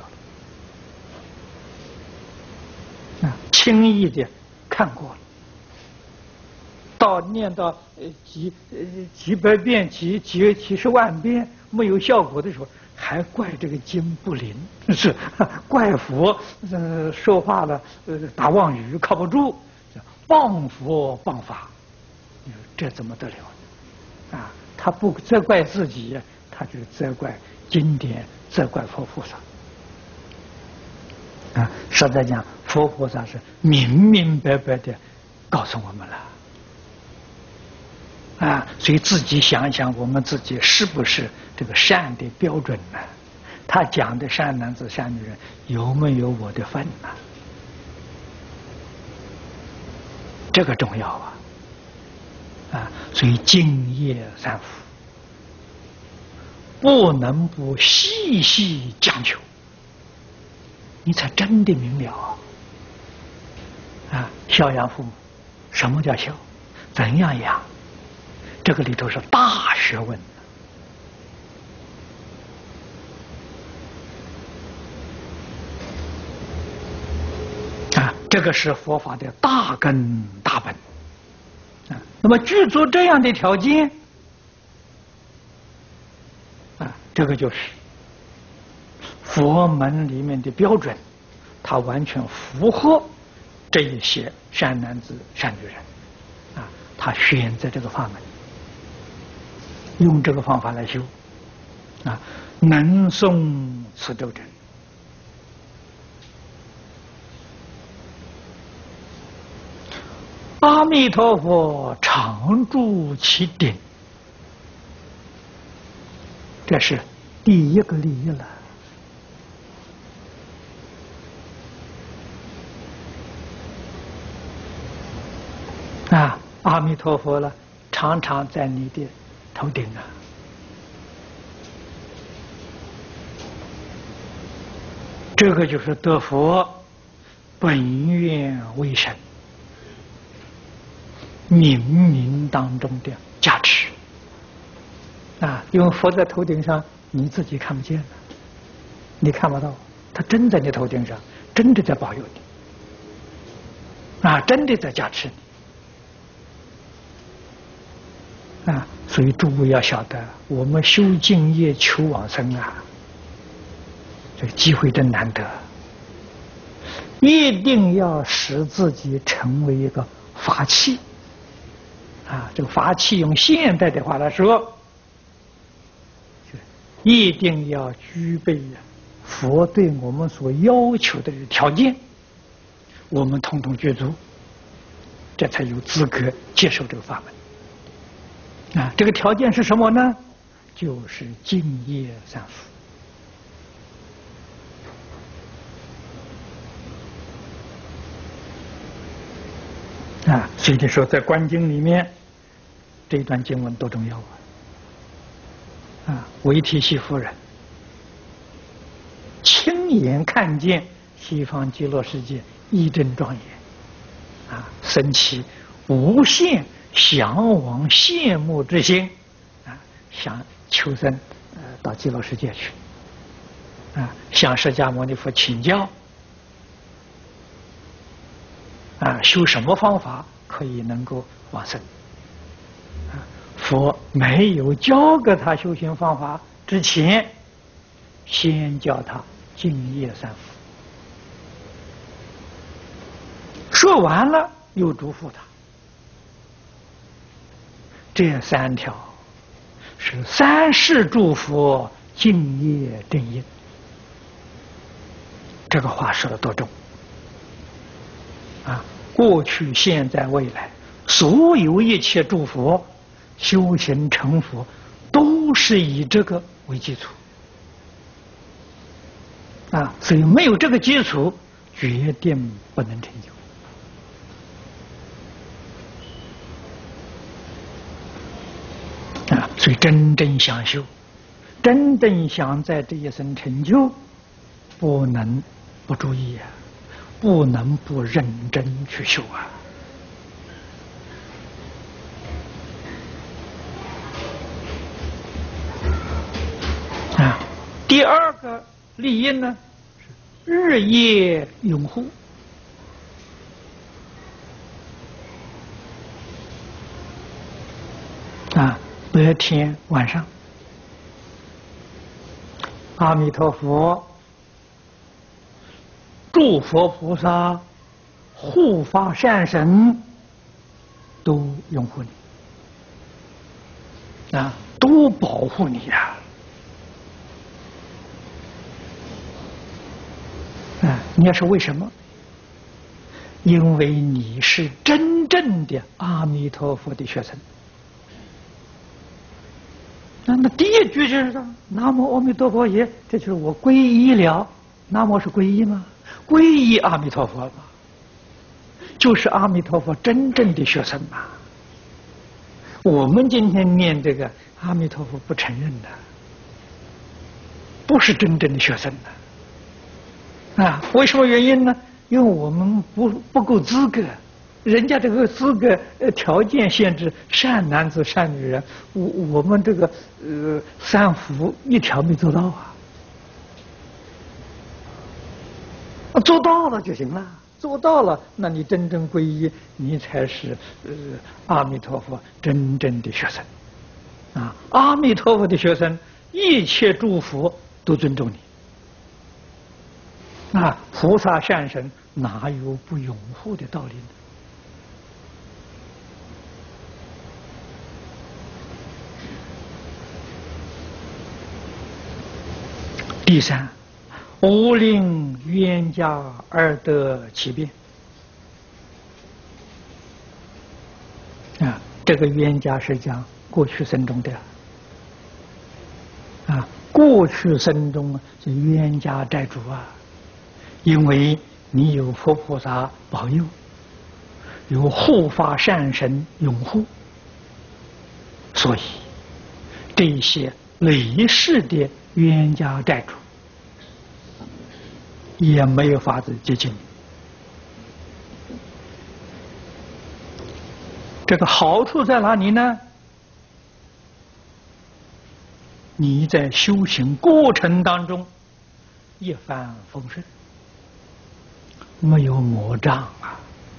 了啊，轻易的看过了，到念到呃几呃几百遍、几几几十万遍没有效果的时候，还怪这个经不灵，是怪佛呃说话了呃打妄语靠不住，谤佛谤法，这怎么得了啊？他不责怪自己，他就责怪经典，责怪佛菩萨啊。实在讲，佛菩萨是明明白白的告诉我们了啊，所以自己想想，我们自己是不是这个善的标准呢？他讲的善男子善女人有没有我的份呢？这个重要啊！啊，所以敬业三福不能不细细讲求，你才真的明了啊！啊，孝养父母，什么叫孝？怎样养？这个里头是大学问啊，这个是佛法的大根大本啊。那么具足这样的条件啊，这个就是佛门里面的标准，它完全符合这一些善男子善女人啊，他选择这个法门，用这个方法来修啊，能诵此咒者，阿弥陀佛常住其顶，这是第一个利益了啊！阿弥陀佛了，常常在你的头顶啊！这个就是得佛本愿威神冥冥当中的加持啊！因为佛在头顶上，你自己看不见了，你看不到，他真在你头顶上，真的在保佑你啊，真的在加持你啊！所以诸位要晓得，我们修净业求往生啊， 这个机会真难得，一定要使自己成为一个法器啊！这个法器用现代的话来说，一定要具备佛对我们所要求的条件，我们统统具足，这才有资格接受这个法门啊！这个条件是什么呢？就是敬业三福。啊，所以你说在《观经》里面，这一段经文多重要啊！啊，维提西夫人亲眼看见西方极乐世界一真庄严，啊，生起无限向往羡慕之心，啊，想求生呃到极乐世界去，啊，向释迦牟尼佛请教。啊，修什么方法可以能够往生？啊，佛没有教给他修行方法之前，先教他敬业三福。说完了，又嘱咐他，这三条是三世诸佛敬业正因。这个话说的多重！啊，过去、现在、未来，所有一切诸佛修行成佛，都是以这个为基础。啊，所以没有这个基础，决定不能成就。啊，所以真正想修，真正想在这一生成就，不能不注意啊。不能不认真去修啊！啊，第二个利益呢，是日夜拥护啊，白天晚上，阿弥陀佛。诸佛菩萨、护法善神都拥护你啊，都保护你呀！啊，你要说为什么？因为你是真正的阿弥陀佛的学生。那么第一句就是说：“南无阿弥陀佛也”，这就是我皈依了。南无是皈依吗？皈依阿弥陀佛嘛，就是阿弥陀佛真正的学生嘛。我们今天念这个阿弥陀佛不承认的，不是真正的学生的啊。为什么原因呢？因为我们不不够资格，人家这个资格呃条件限制，善男子善女人，我我们这个呃三福一条没做到啊。做到了就行了，做到了，那你真正皈依，你才是呃阿弥陀佛真正的学生，啊，阿弥陀佛的学生，一切诸佛都尊重你，啊，菩萨善神哪有不拥护的道理呢？第三。无令冤家而得其变啊！这个冤家是讲过去生中的啊，过去生中是冤家债主啊，因为你有佛菩萨保佑，有护法善神拥护，所以这些累世的冤家债主也没有法子接近你。这个好处在哪里呢？你在修行过程当中一帆风顺，没有魔障啊。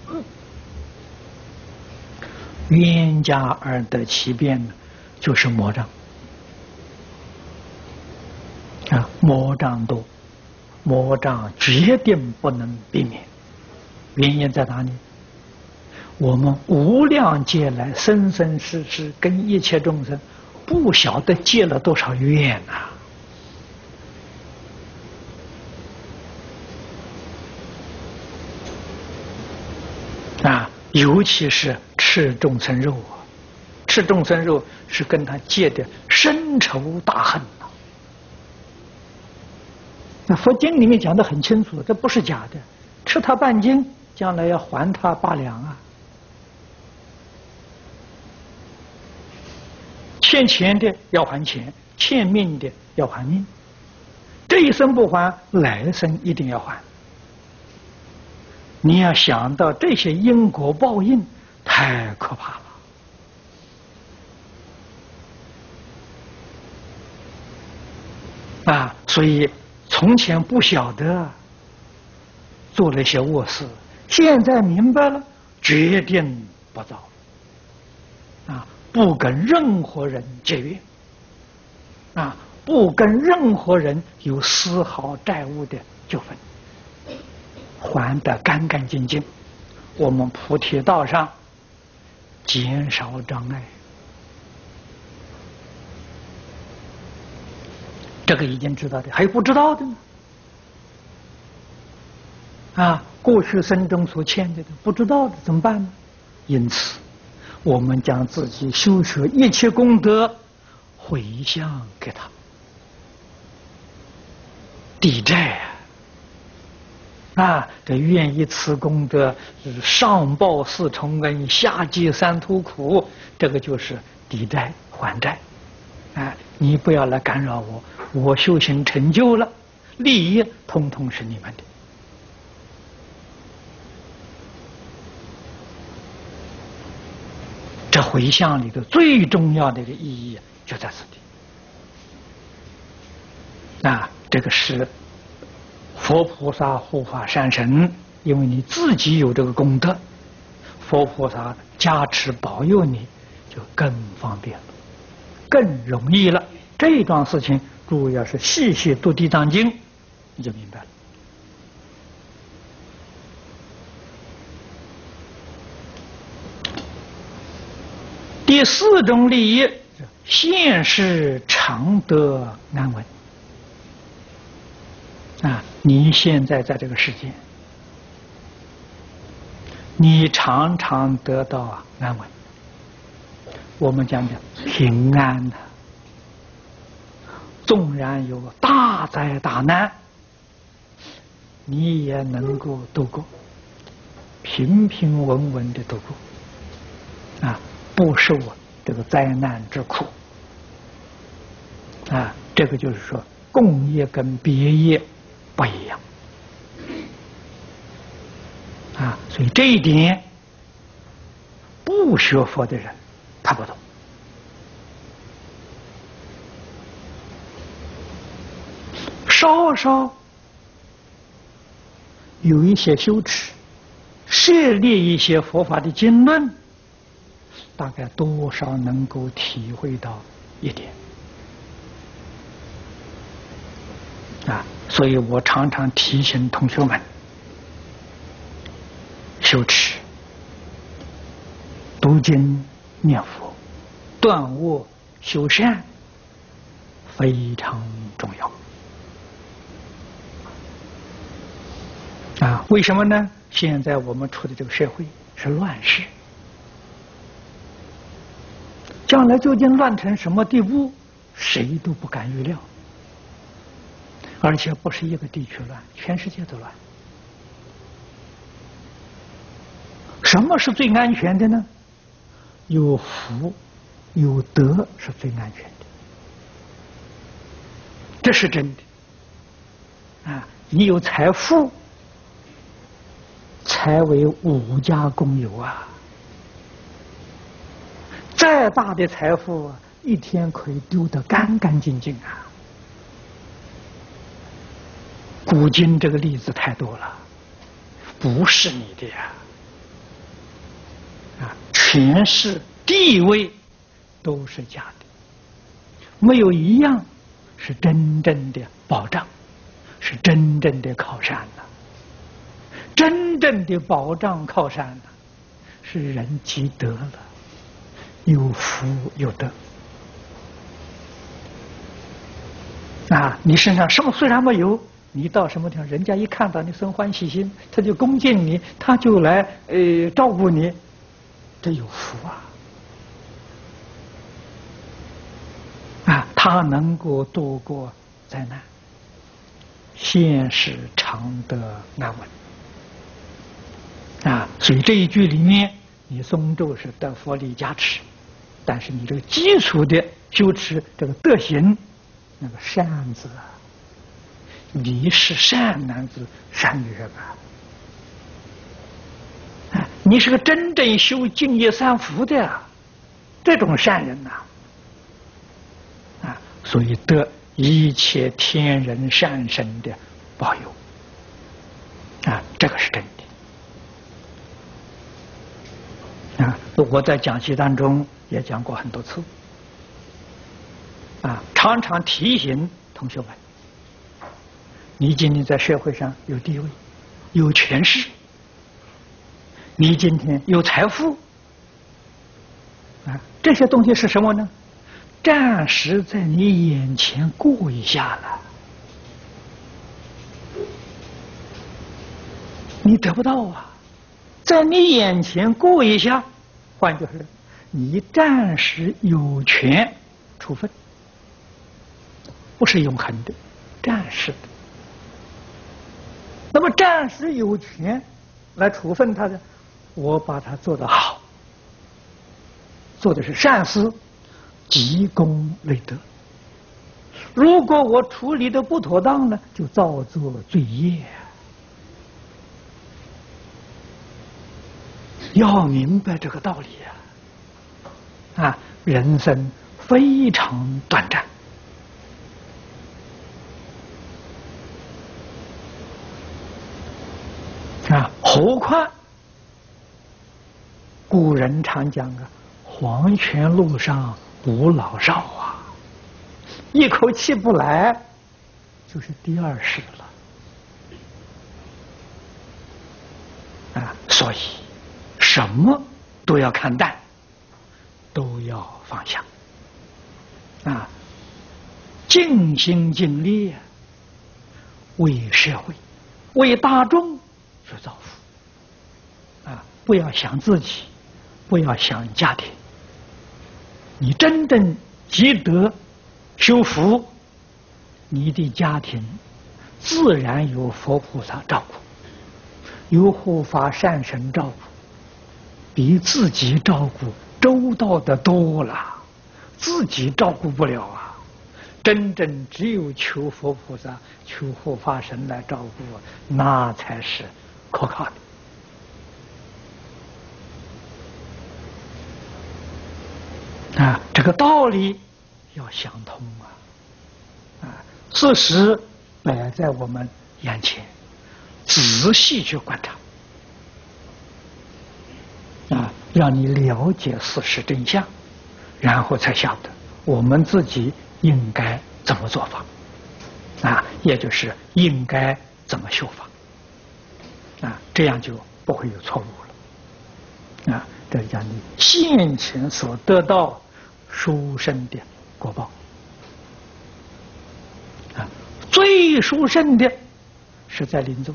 冤家而得其变呢，就是魔障啊，魔障多魔障决定不能避免。原因在哪里？我们无量劫来生生世世跟一切众生，不晓得结了多少怨呐！啊，尤其是吃众生肉啊，吃众生肉是跟他结的深仇大恨呐。那佛经里面讲得很清楚，这不是假的，吃他半斤，将来要还他八两啊。欠钱的要还钱，欠命的要还命，这一生不还，来生一定要还。你要想到这些因果报应，太可怕了啊！所以从前不晓得，做了一些恶事，现在明白了，决定不造啊！不跟任何人结怨啊，不跟任何人有丝毫债务的纠纷，还得干干净净。我们菩提道上减少障碍，这个已经知道的，还有不知道的呢。啊，过去生中所欠的不知道的怎么办呢？因此我们将自己修学一切功德回向给他，抵债啊！啊，这愿以此功德上报四重恩，下济三途苦，这个就是抵债还债。啊，你不要来干扰我，我修行成就了，利益通通是你们的。这回向里头最重要的一个意义就在此地。啊，这个是佛菩萨护法善神，因为你自己有这个功德，佛菩萨加持保佑你，就更方便了，更容易了。这桩事情，诸位要是细细读《地藏经》，你就明白了。第四种利益，现世常得安稳啊！你现在在这个世界，你常常得到安稳。我们讲讲平安的，纵然有大灾大难，你也能够度过，平平稳稳的度过啊！不受这个灾难之苦啊！这个就是说，共业跟别业不一样啊！所以这一点，不学佛的人他不懂。稍稍有一些修持，涉猎一些佛法的经论，大概多少能够体会到一点啊，所以我常常提醒同学们，修持、读经、念佛、断恶修善非常重要啊！为什么呢？现在我们处的这个社会是乱世。将来究竟乱成什么地步，谁都不敢预料。而且不是一个地区乱，全世界都乱。什么是最安全的呢？有福有德是最安全的，这是真的啊！你有财富，才为五家公有啊！再大的财富啊，一天可以丢得干干净净啊！古今这个例子太多了，不是你的呀！啊，权势、地位都是假的，没有一样是真正的保障， 是真正的靠山呐、真正的保障靠山呐、是人积德了，有福有德。啊，你身上什么虽然没有，你到什么地方，人家一看到你生欢喜心，他就恭敬你，他就来呃照顾你，这有福啊！啊，他能够度过灾难，现世常得安稳。啊，所以这一句里面，你诵咒是得佛力加持，但是你这个基础的修持这个德行，那个善字啊，你是善男子善女人啊，啊，你是个真正修净业三福的啊，这种善人呐、啊，啊，所以得一切天人善神的保佑，啊，这个是真的。啊，我在讲习当中也讲过很多次，啊，常常提醒同学们，你今天在社会上有地位、有权势，你今天有财富，啊，这些东西是什么呢？暂时在你眼前过一下了，你得不到啊。在你眼前过一下，换句话说，你暂时有权处分，不是永恒的，暂时的。那么暂时有权来处分他的，我把它做得好，做的是善事，积功累德。如果我处理的不妥当呢，就造作罪业。要明白这个道理呀！啊，人生非常短暂，啊，何况古人常讲啊，“黄泉路上无老少”啊，一口气不来，就是第二世了。啊，所以。什么都要看淡，都要放下，啊，尽心尽力啊，为社会、为大众去造福，啊，不要想自己，不要想家庭，你真正积德修福，你的家庭自然有佛菩萨照顾，有护法善神照顾。比自己照顾周到的多了，自己照顾不了啊！真正只有求佛菩萨、求护法神来照顾，那才是可靠的啊！这个道理要想通啊！啊，事实摆在我们眼前，仔细去观察。啊，让你了解事实真相，然后才晓得我们自己应该怎么做法，啊，也就是应该怎么修法，啊，这样就不会有错误了，啊，这是讲你现前所得到殊胜的果报，啊，最殊胜的是在临终。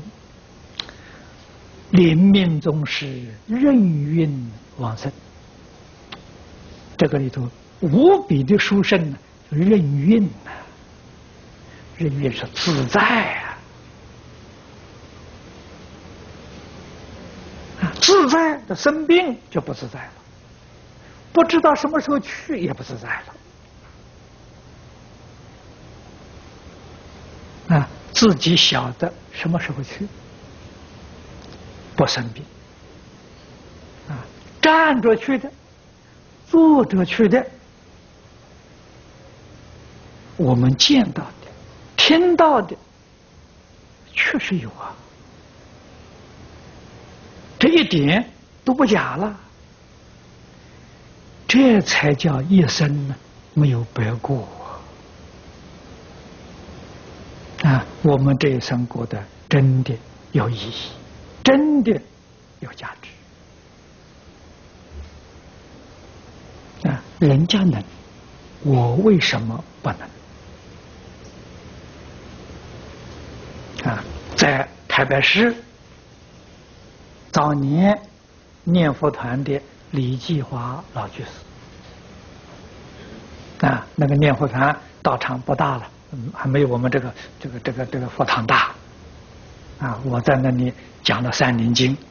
临命终时，任运往生。这个里头无比的殊胜呢，任运呐，任运是自在啊，啊，自在的生病就不自在了，不知道什么时候去也不自在了，啊，自己晓得什么时候去。不生病啊，站着去的，坐着去的，我们见到的、听到的，确实有啊，这一点都不假了，这才叫一生呢没有白过啊！啊， 我们这一生过得真的有意义，真的有价值啊！人家能，我为什么不能？啊，在台北市早年念佛团的李继华老居士啊，那个念佛团道场不大了，嗯，还没有我们这个这个这个这个佛堂大啊。我在那里讲了《三年经》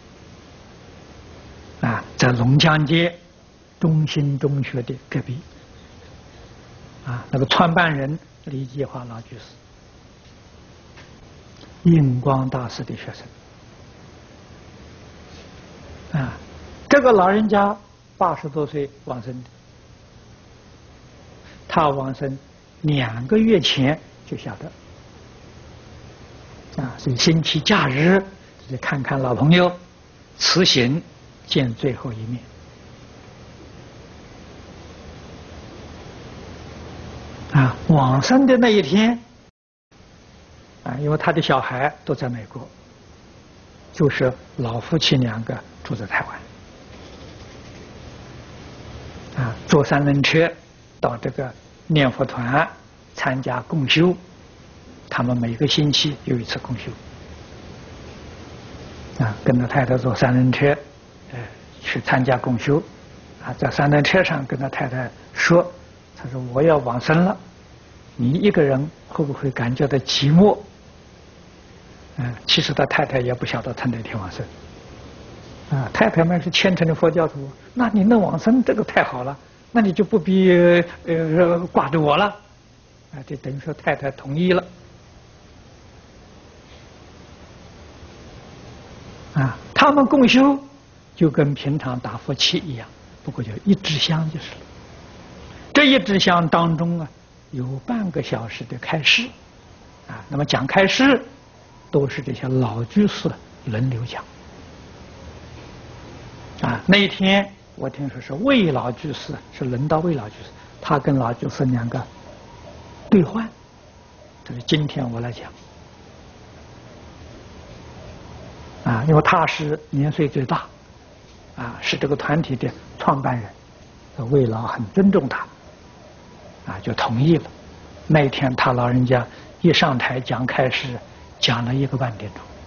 啊，在龙江街中心中学的隔壁啊，那个创办人李继华老居士，印光大师的学生啊，这个老人家八十多岁往生的，他往生两个月前就晓得啊，所以星期假日就看看老朋友，辞行见最后一面啊。往生的那一天啊，因为他的小孩都在美国，就是老夫妻两个住在台湾啊，坐三轮车到这个念佛团参加共修，他们每个星期有一次共修啊，跟着太太坐三轮车，呃，去参加共修啊，在三轮车上跟他太太说，他说我要往生了，你一个人会不会感觉到寂寞？嗯，其实他太太也不晓得他那天往生啊，太太们是虔诚的佛教徒，那你能往生这个太好了，那你就不必呃挂着我了啊，就等于说太太同意了啊。他们共修就跟平常打佛七一样，不过就一支香就是了。这一支香当中啊，有半个小时的开示啊，那么讲开示都是这些老居士轮流讲啊。那一天我听说是魏老居士，是轮到魏老居士，他跟老居士两个兑换，这是今天我来讲啊，因为他是年岁最大啊，是这个团体的创办人，魏老很尊重他啊，就同意了。那一天他老人家一上台讲开示，讲了一个半点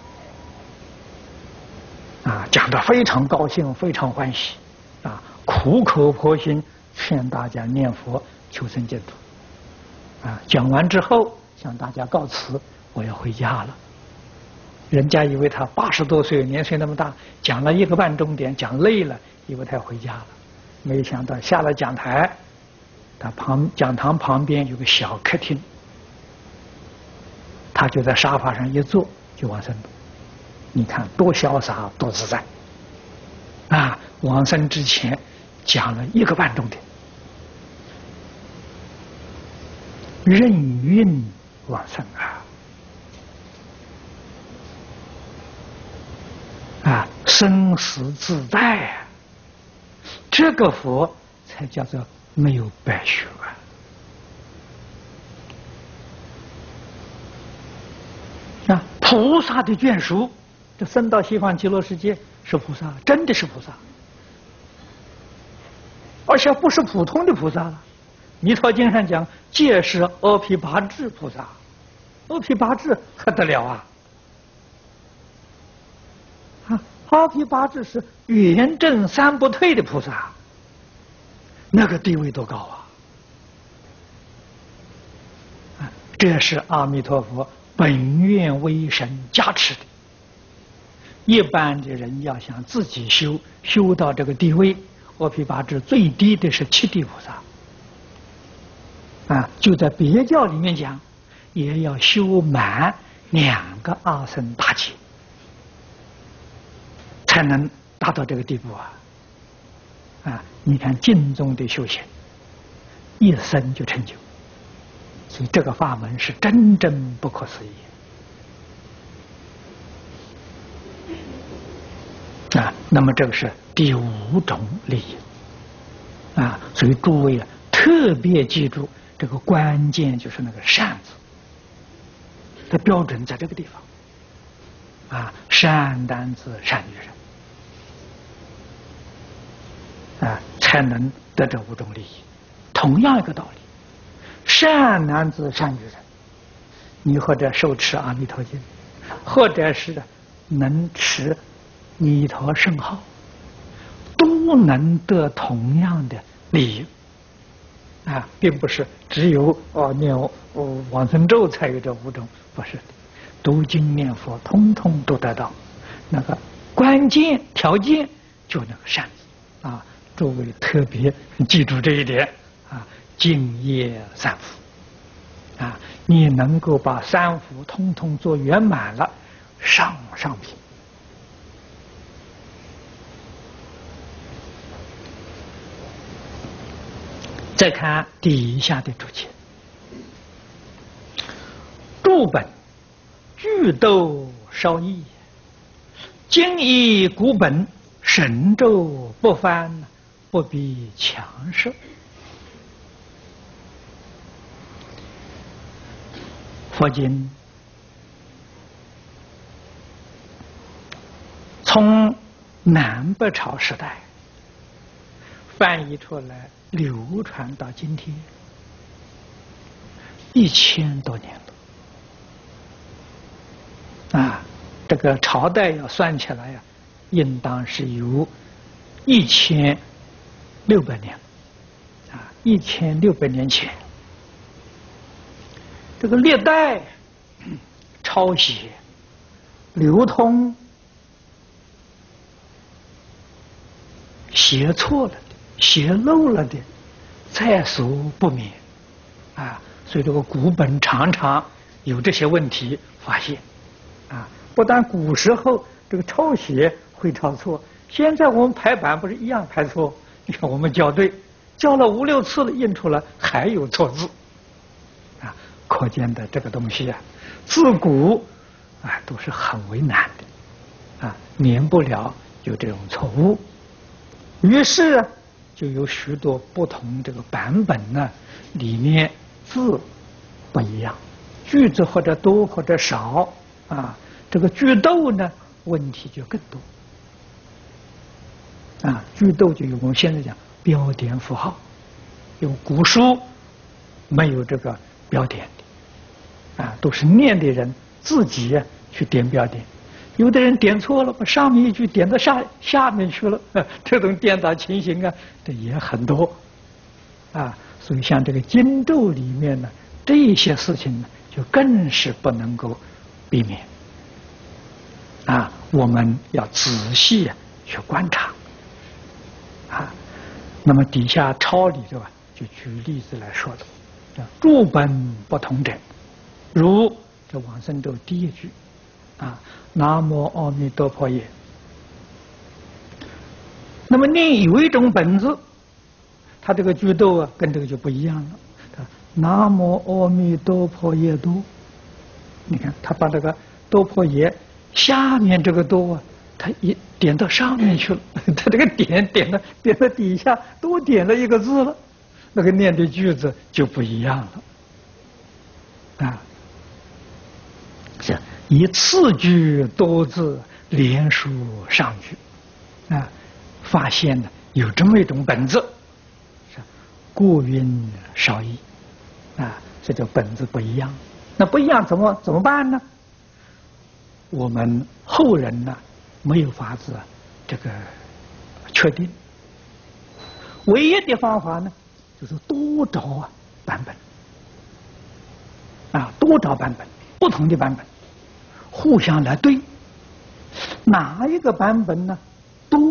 钟啊，讲得非常高兴，非常欢喜啊，苦口婆心劝大家念佛求生净土啊。讲完之后向大家告辞，我要回家了。人家以为他八十多岁，年岁那么大，讲了一个半钟点，讲累了，以为他要回家了。没想到下了讲台，他旁讲堂旁边有个小客厅，他就在沙发上一坐就往生了。你看多潇洒，多自在啊！往生之前讲了一个半钟点，任运往生啊！啊，生死自在啊！这个佛才叫做没有白学啊！啊，菩萨的眷属，这生到西方极乐世界是菩萨，真的是菩萨，而且不是普通的菩萨了。弥陀经上讲，皆是阿毗跋致菩萨，阿毗跋致还得了啊！啊，阿毗跋致是圆正三不退的菩萨，那个地位多高啊！啊，这是阿弥陀佛本愿威神加持的。一般的人要想自己修，修到这个地位，阿毗跋致最低的是七地菩萨。啊，就在别教里面讲，也要修满两个阿僧大劫，才能达到这个地步啊！啊，你看净宗的修行，一生就成就，所以这个法门是真正不可思议啊！那么这个是第五种利益啊，所以诸位啊，特别记住这个关键就是那个善字。 的标准在这个地方啊，善男子、善女人啊，才能得这五种利益。同样一个道理，善男子、善女人，你或者受持阿弥陀经，或者是能持弥陀圣号，都能得同样的利益啊，并不是只有哦念哦往生咒才有这五种，不是的，读经念佛通通都得到。那个关键条件就那个善啊，诸位特别记住这一点啊，敬业三福啊，你能够把三福通通做圆满了，上上品。再看底下的注解，注本具斗稍异，今以古本神咒不翻，不必强摄。佛经从南北朝时代翻译出来，流传到今天一千多年了啊！这个朝代要算起来呀、啊，应当是有一千六百年啊，一千六百年前。这个历代抄写、流通、写错了的、写漏了的，在所不免啊。所以这个古本常常有这些问题发现啊。不但古时候这个抄写会抄错，现在我们排版不是一样排错？你看我们校对，校了五六次了，印出来还有错字。可见的这个东西啊，自古啊都是很为难的，啊，免不了有这种错误。于是啊，就有许多不同这个版本呢，里面字不一样，句子或者多或者少啊，这个句读呢问题就更多。啊，句读就有我们现在讲标点符号，用古书没有这个标点。啊，都是念的人自己啊去点标点，有的人点错了，把上面一句点到下下面去了，这种颠倒情形啊，这也很多啊。所以像这个经咒里面呢，这些事情呢，就更是不能够避免啊。我们要仔细啊去观察啊。那么底下抄里头啊，就举例子来说的，注本不同者。如这往生咒第一句啊，南无阿弥陀佛也。那么念有一种本子，它这个句读啊，跟这个就不一样了。南无阿弥陀佛也多，你看他把这个多婆耶下面这个多啊，他一点到上面去了，他这个点点到点到底下多点了一个字了，那个念的句子就不一样了啊。是以次句多字连书上句啊，发现呢有这么一种本子，是过韵少异啊，这就本子不一样。那不一样怎么怎么办呢？我们后人呢没有法子这个确定，唯一的方法呢就是多找啊版本啊，多找版本，不同的版本互相来对，哪一个版本呢多，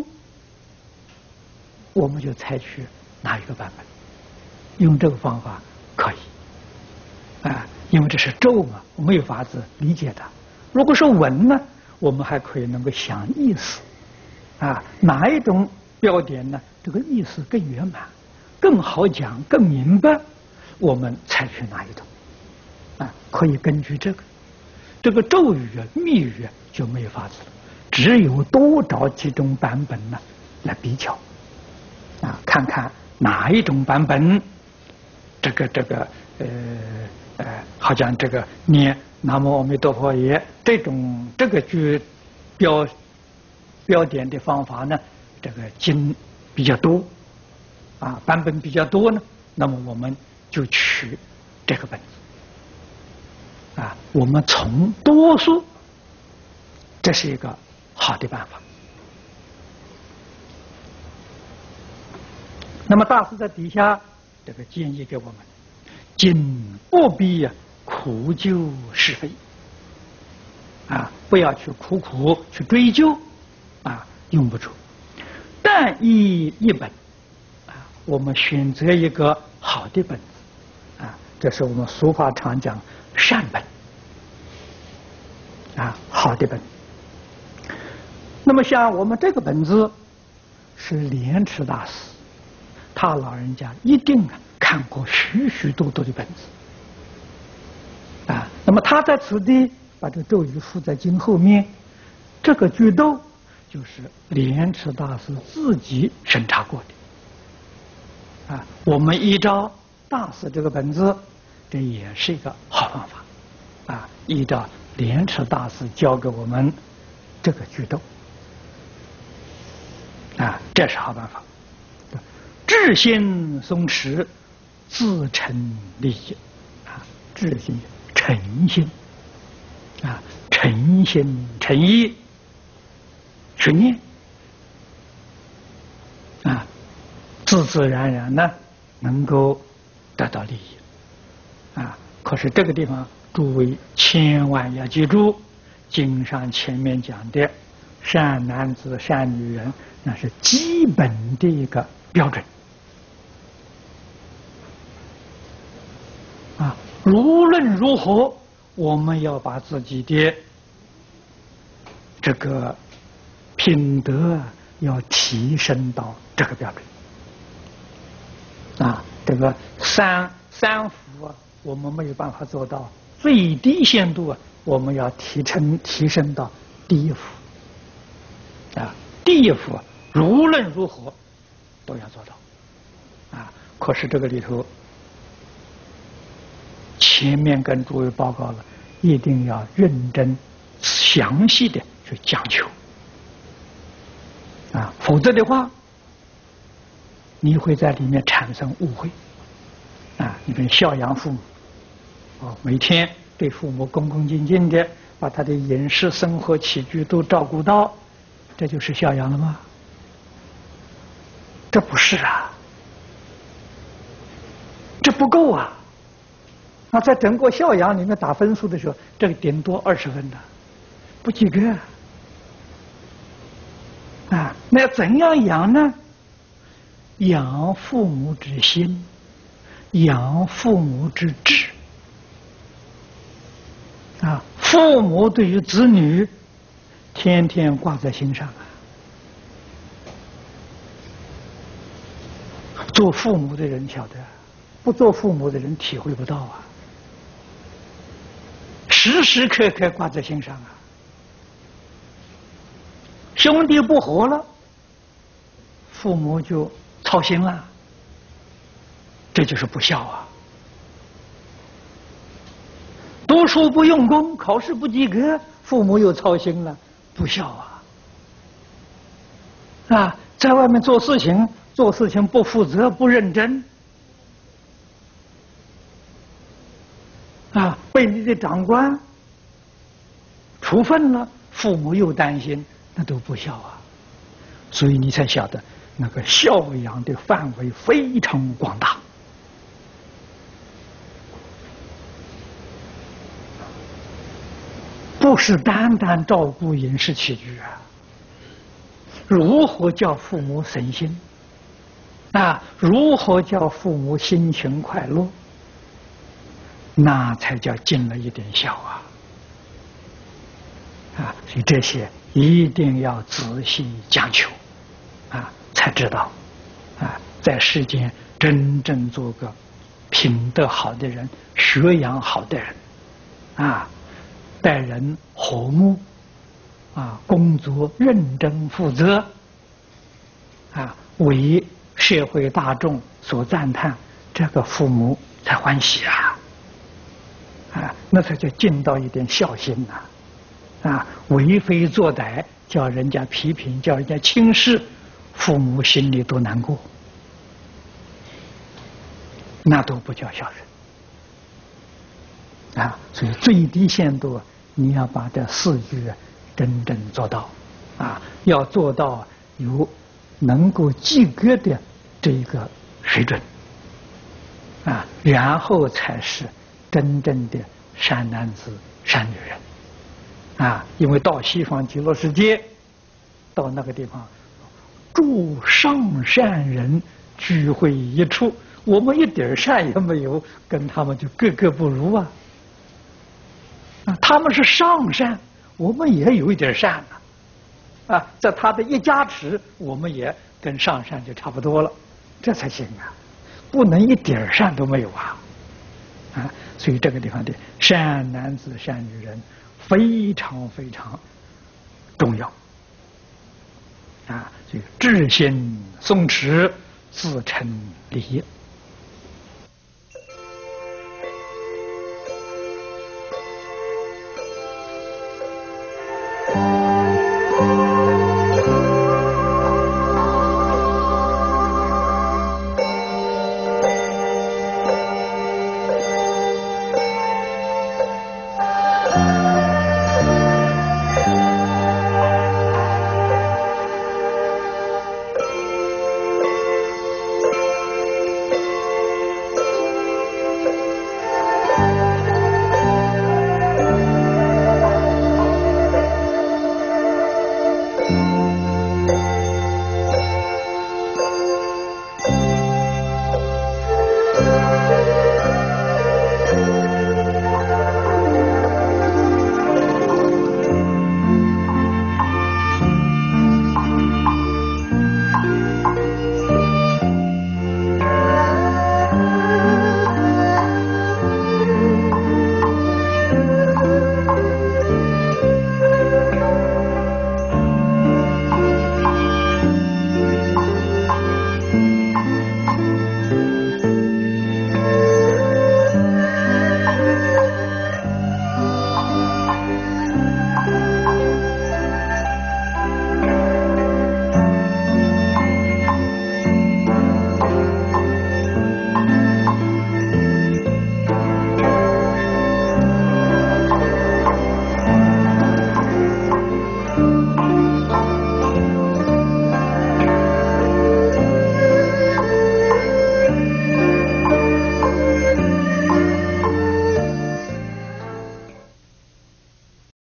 我们就采取哪一个版本，用这个方法可以啊，因为这是咒嘛，我没有法子理解它。如果是文呢，我们还可以能够想意思啊，哪一种标点呢这个意思更圆满，更好讲，更明白，我们采取哪一种啊，可以根据这个这个咒语啊密语啊就没有法子了，只有多找几种版本呢来比较啊，看看哪一种版本这个这个呃呃好像这个念南无阿弥陀佛也，这种这个句标标点的方法呢，这个经比较多，啊，版本比较多呢，那么我们就取这个本子，啊，我们从多数，这是一个好的办法。那么大师在底下这个建议给我们，仅不必呀、啊、苦究是非，啊，不要去苦苦去追究，啊，用不着。但以一本，啊，我们选择一个好的本子，啊，这是我们俗话常讲善本，啊，好的本。那么像我们这个本子是莲池大师，他老人家一定啊看过许许多多的本子，啊，那么他在此地把这咒语附在经后面，这个句咒就是莲池大师自己审查过的，啊，我们依照大师这个本子，这也是一个好方法，啊，依照莲池大师教给我们这个句咒，啊，这是好办法。智心松弛，自成利益，啊，智心诚心，啊，诚心诚意去念，啊，自自然然呢能够得到利益，啊，可是这个地方诸位千万要记住，经上前面讲的善男子善女人，那是基本的一个标准。啊，无论如何，我们要把自己的这个品德要提升到这个标准。啊，这个三三福啊，我们没有办法做到最低限度啊，我们要提升提升到第一福。啊，第一福无论如何都要做到。啊，可是这个里头。前面跟诸位报告了，一定要认真、详细的去讲求，啊，否则的话，你会在里面产生误会，啊，你跟孝养父母，哦，每天对父母恭恭敬敬的，把他的饮食、生活起居都照顾到，这就是孝养了吗？这不是啊，这不够啊。那在整个孝养里面打分数的时候，这个顶多二十分的，不及格啊！那要怎样养呢？养父母之心，养父母之志啊！父母对于子女，天天挂在心上啊！做父母的人晓得，不做父母的人体会不到啊！时时刻刻挂在心上啊！兄弟不和了，父母就操心了，这就是不孝啊！读书不用功，考试不及格，父母又操心了，不孝啊！啊，在外面做事情，做事情不负责、不认真，啊，被你的长官处分了，父母又担心，那都不孝啊！所以你才晓得那个孝养的范围非常广大。不是单单照顾饮食起居啊，如何叫父母省心啊？如何叫父母心情快乐？那才叫尽了一点孝啊！啊，所以这些一定要仔细讲求，啊，才知道，啊，在世间真正做个品德好的人，学养好的人，啊，待人和睦，啊，工作认真负责，啊，为社会大众所赞叹，这个父母才欢喜啊！啊， 那才叫尽到一点孝心呐！啊，为非作歹，叫人家批评，叫人家轻视，父母心里都难过，那都不叫孝顺啊！所以最低限度，你要把这四句真正做到啊，要做到有能够及格的这个水准啊，然后才是真正的善男子、善女人啊！因为到西方极乐世界，到那个地方，诸上善人聚会一处，我们一点善也没有，跟他们就格格不入啊！啊，他们是上善，我们也有一点善呢，啊，在他的一加持，我们也跟上善就差不多了，这才行啊！不能一点善都没有啊！啊，所以这个地方的善男子、善女人非常非常重要啊！所以至心诵持，自成理业。